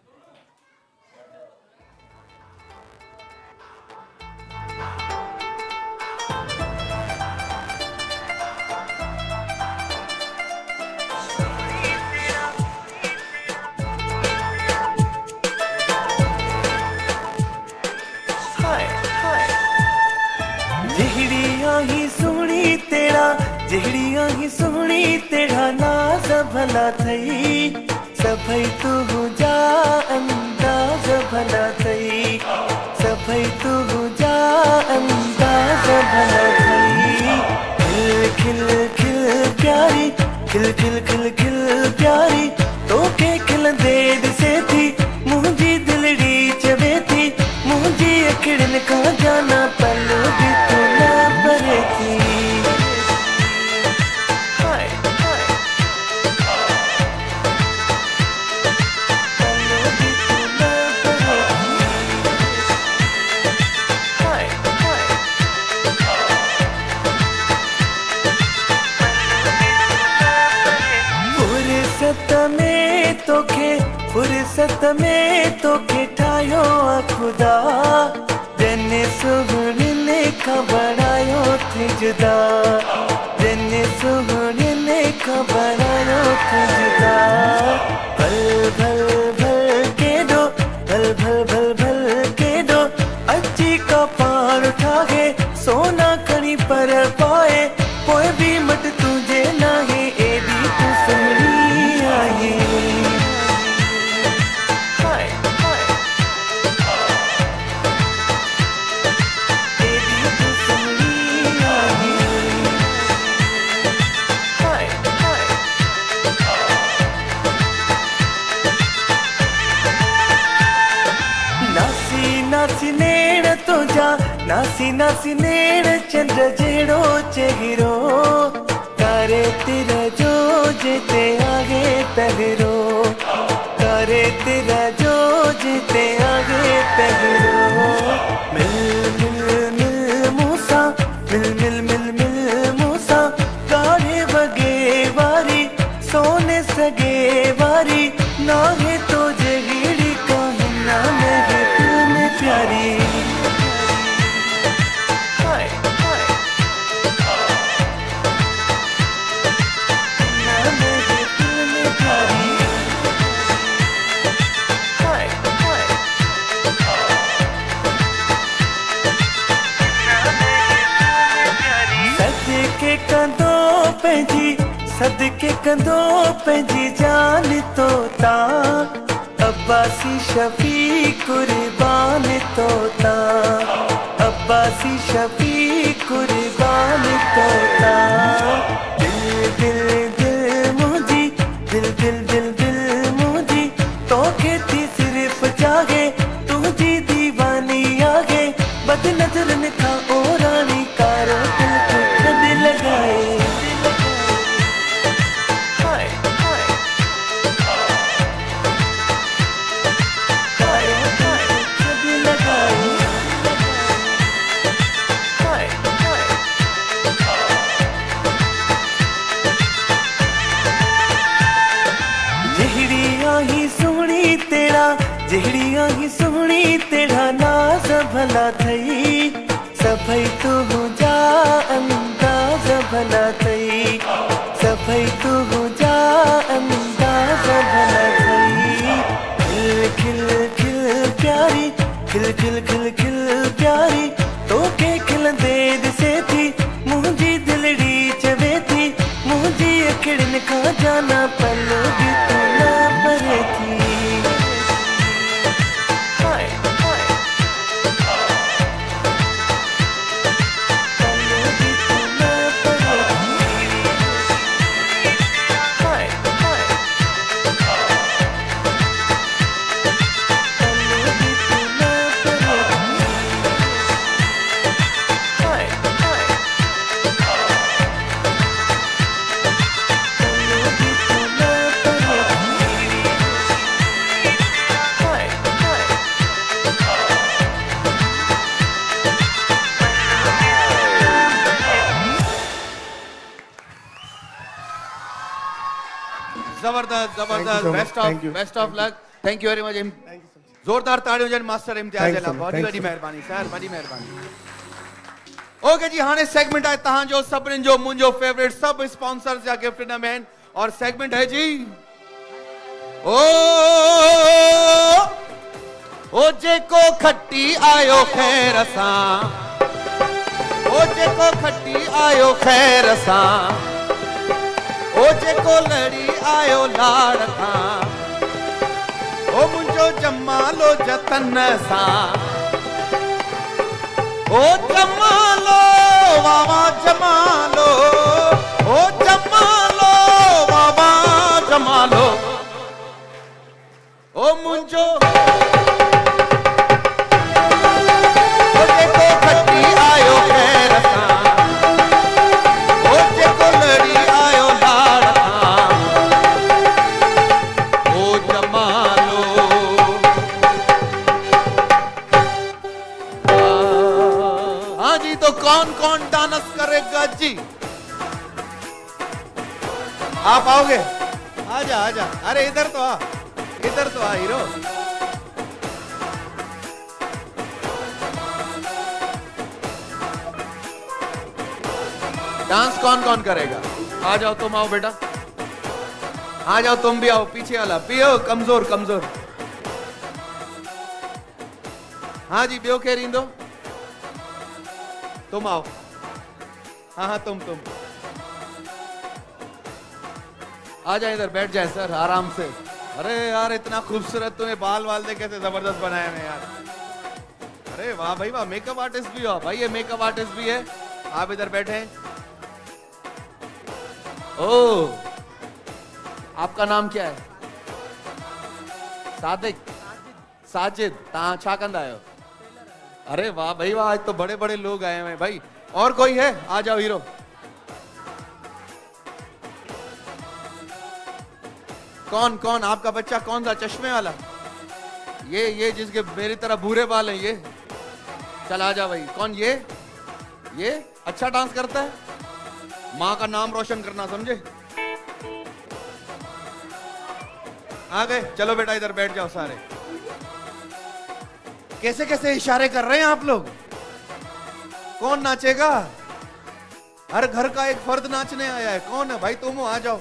ही सोहनी तेरा, जहिड़िया ही सोहनी तेरा नाज़ भला थई, सभई तू जा अंदाज़ भला थई, सभई तू जा अंदाज़ भला थई। खिल खिल खिल प्यारी, खिल खिल खिल खिल प्यारी, तोखे खिल दे दिसे थी, मुंहिंजी दिलड़ी चवे थी, मुंहिंजी अखिड़ियुनि खां जाना पल बि तू न परे थी। फुर्सत में तोखे, फुर्सत में तोखे ठाहियो आ खुदा, जने सुहिणे खां बणायो थी जुदा, जने सुहिणे खां बणायो थी जुदा। भल भल भल केॾो, भल भल भल भल केॾो, अची का पाण ठाहे, सोना खणी पर पाए, पोइ बि मट तुंहिंजे नाहे, एॾी तूं सुहिणी आहे। नासी नेण तुझा, नासी नासी नेण चंद्र जहिड़ो चहिरो, तारे तेरा जो जिते आगे पहिरो, तारे तेरा जो जिते आगे पहिरो। मिल मिल मिल मूसा, मिल मिल मिल मिल मूसा, गाढ़े वगे वारी, सोने सगे वारी, नाहे तो जहिड़ी काहे ना मेरे दिल में प्यारी। सदके कंदो पंहिंजी, सदके कंदो पंहिंजी जान तोता, अब्बासी शफी कुर्बान तोता, अब्बासी शफी कुर्बान तोता। दिल दिल दिल मुझी, दिल दिल दिल दिल मुझी, तोखे ते नजरन था ओ रानी कारो दिल को कद लगाए हाय हाय कारो दिल को कद लगाए हाय हाय जहड़िया ही सोहनी तेरा जहड़िया ही सोहनी तेरा नाज भला थई सभई तू हो जा अंदाज भला थई सभई तू हो जा अंदाज भला थई खिल खिल खिल प्यारी खिल खिल खिल खिल प्यारी तो के खिल दे दिसे थी मुझी दिलड़ी चवे थी मुझी अकड़न खा जाना पलो भी तू ना परे थी हाय हाय पलो भी तू ना परे थी हाय हाय पलो भी तू ना परे थी हाय हाय जबरदस्त जबरदस्त so much. Best Thank of you. Best of luck thank you very much जोरदार ताड़ियों जन master Imtiaz Thank you so अला much. बहुत Thank वॾी you so much. महिरबानी सर वॾी महिरबानी ओके जी हाणे सेगमेंट आहे तव्हांजो सभिनीनि जो मुंहिंजो फेवरेट सभु स्पॉन्सर्स जा गिफ्ट ॾिना आहिनि और सेगमेंट है जी ओ ओ जेको खट्टी आयो खैर सां ओ जेको खट्टी आयो खैर सां ओ जेको लड़ी आयो लाड़ खां ओ मुंहिंजो जमालो जतन सां ओ जमालो वावा जमालो ओ जमालो वावा जमालो ओ मुंहिंजो ओ जेको खट्टी आयो खैर सां ओ जेको लड़ी आयो लाड़ खां ओ जमालो हाँ जी तो कौन कौन डांस करेगा जी आप आओगे आजा आजा अरे इधर तो आ इधर तो आ हीरो डांस कौन कौन करेगा आ जाओ तुम आओ बेटा आ जाओ तुम भी आओ पीछे वाला पियो कमजोर कमजोर हाँ जी बियो केर ईंदो तुम आओ हाँ हाँ तुम तुम आ जाए इधर बैठ जाए सर आराम से अरे यार इतना खूबसूरत तुम्हें बाल वाल दे कैसे जबरदस्त बनाए हैं यार अरे वाह भाई वाह मेकअप आर्टिस्ट भी हो भाई ये मेकअप आर्टिस्ट भी है आप इधर बैठे हैं ओ आपका नाम क्या है सादिक साजिद ता छा कंदा आयो अरे वाह भाई वाह आज तो बड़े बड़े लोग आए हैं भाई और कोई है आ जाओ हीरो कौन कौन आपका बच्चा कौन सा चश्मे वाला ये ये जिसके मेरी तरह भूरे बाल हैं ये चल आ जा भाई कौन ये ये अच्छा डांस करता है माँ का नाम रोशन करना समझे आ गए चलो बेटा इधर बैठ जाओ सारे कैसे कैसे इशारे कर रहे हैं आप लोग कौन नाचेगा हर घर का एक फर्द नाचने आया है कौन है भाई तुम हो आ जाओ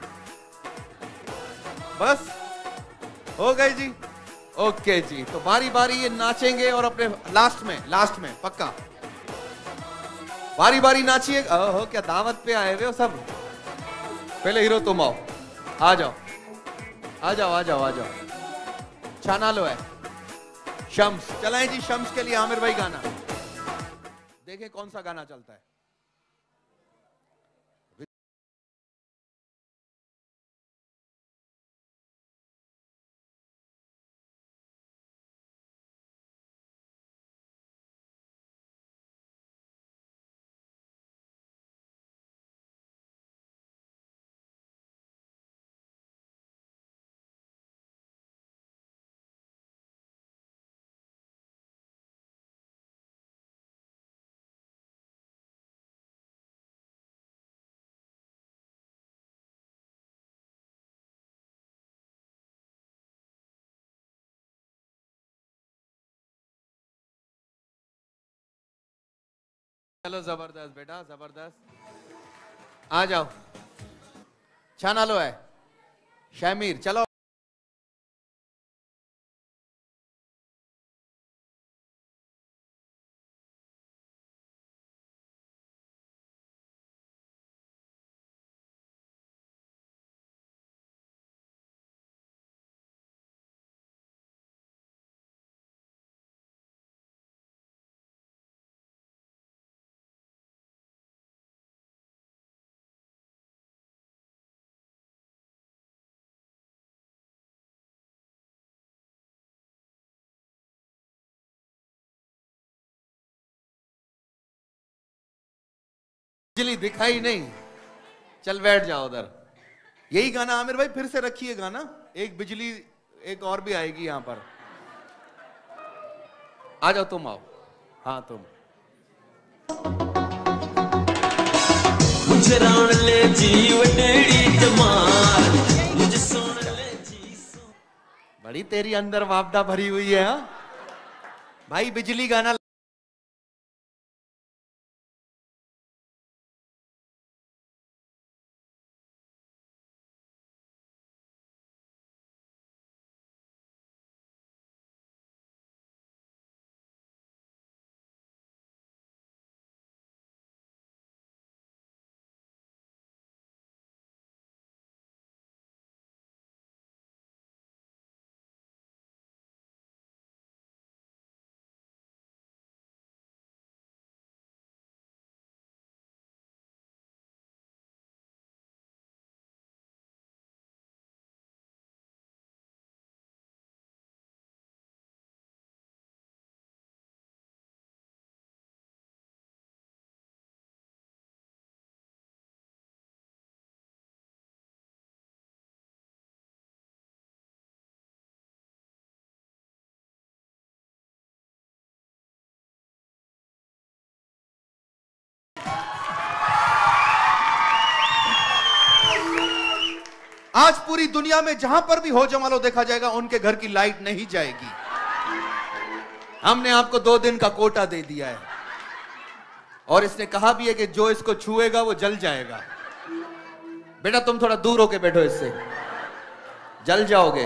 बस हो गए जी ओके जी तो बारी बारी ये नाचेंगे और अपने लास्ट में लास्ट में पक्का बारी बारी नाचिए हो क्या दावत पे आए हुए हो सब पहले हीरो तुम आओ आ जाओ आ जाओ आ जाओ आ जाओ छाना लो है शम्स चलाएं जी शम्स के लिए आमिर भाई गाना देखें कौन सा गाना चलता है चलो जबरदस्त बेटा, जबरदस्त। आ जाओ। छा नालो है? शमीर। चलो बिजली दिखाई नहीं। चल बैठ जाओ उधर। यही गाना आमिर भाई फिर से रखिए गाना। एक बिजली एक और भी आएगी यहां पर। आ जाओ तुम, आओ। हाँ तुम। मुझे रावण ले जीव टेढ़ी जमार, मुझे सोन ले जी सो। बड़ी तेरी अंदर वापदा भरी हुई है। हा? भाई बिजली गाना आज पूरी दुनिया में जहां पर भी हो जमालो देखा जाएगा उनके घर की लाइट नहीं जाएगी। हमने आपको दो दिन का कोटा दे दिया है और इसने कहा भी है कि जो इसको छुएगा वो जल जाएगा। बेटा तुम थोड़ा दूर होके बैठो इससे, जल जाओगे।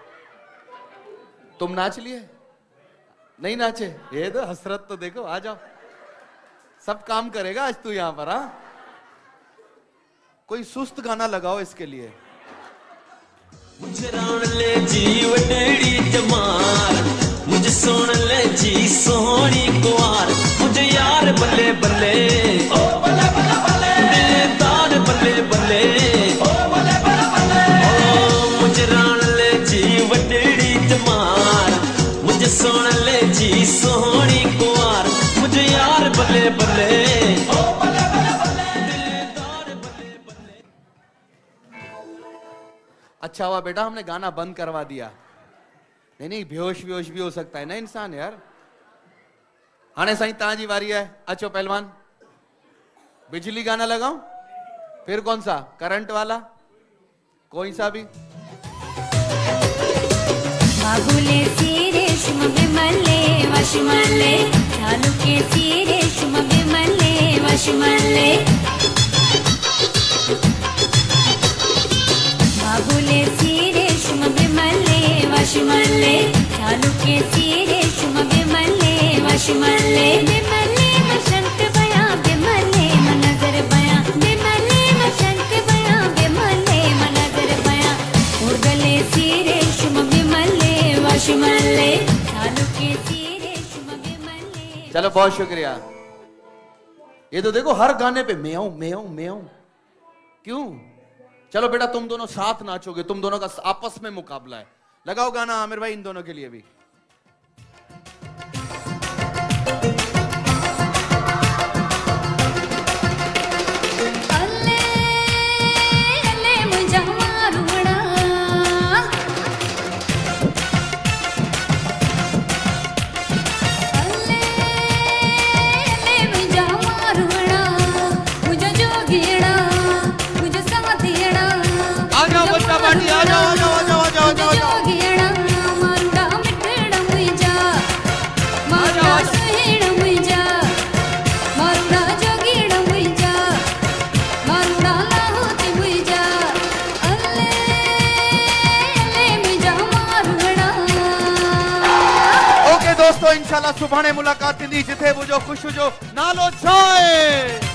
तुम नाच लिए? नहीं नाचे? ये तो हसरत तो देखो। आ जाओ, सब काम करेगा आज तू यहां पर। हाँ, कोई सुस्त गाना लगाओ इसके लिए। मुझे रावण ले जीव टेढ़ी जमार, मुझे सोन ले जी सोहनी कुंवार, मुझे यार बल्ले बल्ले ओ बल्ले बल्ले बल्ले, दिलदार बल्ले बल्ले ओ बल्ले बल्ले बल्ले। ओ मुझे रावण ले जीव टेढ़ी जमार, मुझे सोन ले जी सोहनी कुंवार, मुझे यार बल्ले बल्ले ओ बल्ले बल्ले बल्ले, दिलदार बल्ले बल्ले। अच्छा हुआ बेटा हमने गाना बंद करवा दिया। नहीं नहीं, बेहोश बेहोश भी हो सकता है ना इंसान यार। हाणे साईं ताजी वारी है। अचो पहलवान, बिजली गाना लगाऊं? फिर कौन सा? करंट वाला? कोई सा भी? बाबूले सीरे शुम विमले वशमले, चालू के सीरे शुम विमले वशमले। बाबूले सीरे शुम विमले वशमले, चालू के सीरे शुम विमले वशमले। विमले मशंत बया विमले मनजर बया, विमले मशंत बया विमले मनजर बया। उर्गले सीरे शुम विमले वशमले, चालू के सीरे शुम विमले। चलो बहुत शुक्रिया। ये तो देखो हर गाने पे मैं आऊं मैं आऊं मैं आऊं। क्यों? चलो बेटा तुम दोनों साथ नाचोगे, तुम दोनों का आपस में मुकाबला है। लगाओ गाना आमिर भाई इन दोनों के लिए भी। अल्ले अल्ले मुझा मारूड़ा, अल्ले अल्ले मुझा मारूड़ा, मुझे जोगीड़ा मुझे साथीड़ा। आ जाओ बच्चा पार्टी, आ जाओ आ जाओ आ जाओ आ जाओ आ जाओ। जोगीड़ा मारूड़ा मिठड़ा इंशाल्लाह सुभाणे मुलाकात थींदी जिथे वो जो ख़ुशि जो नालो छा आहे।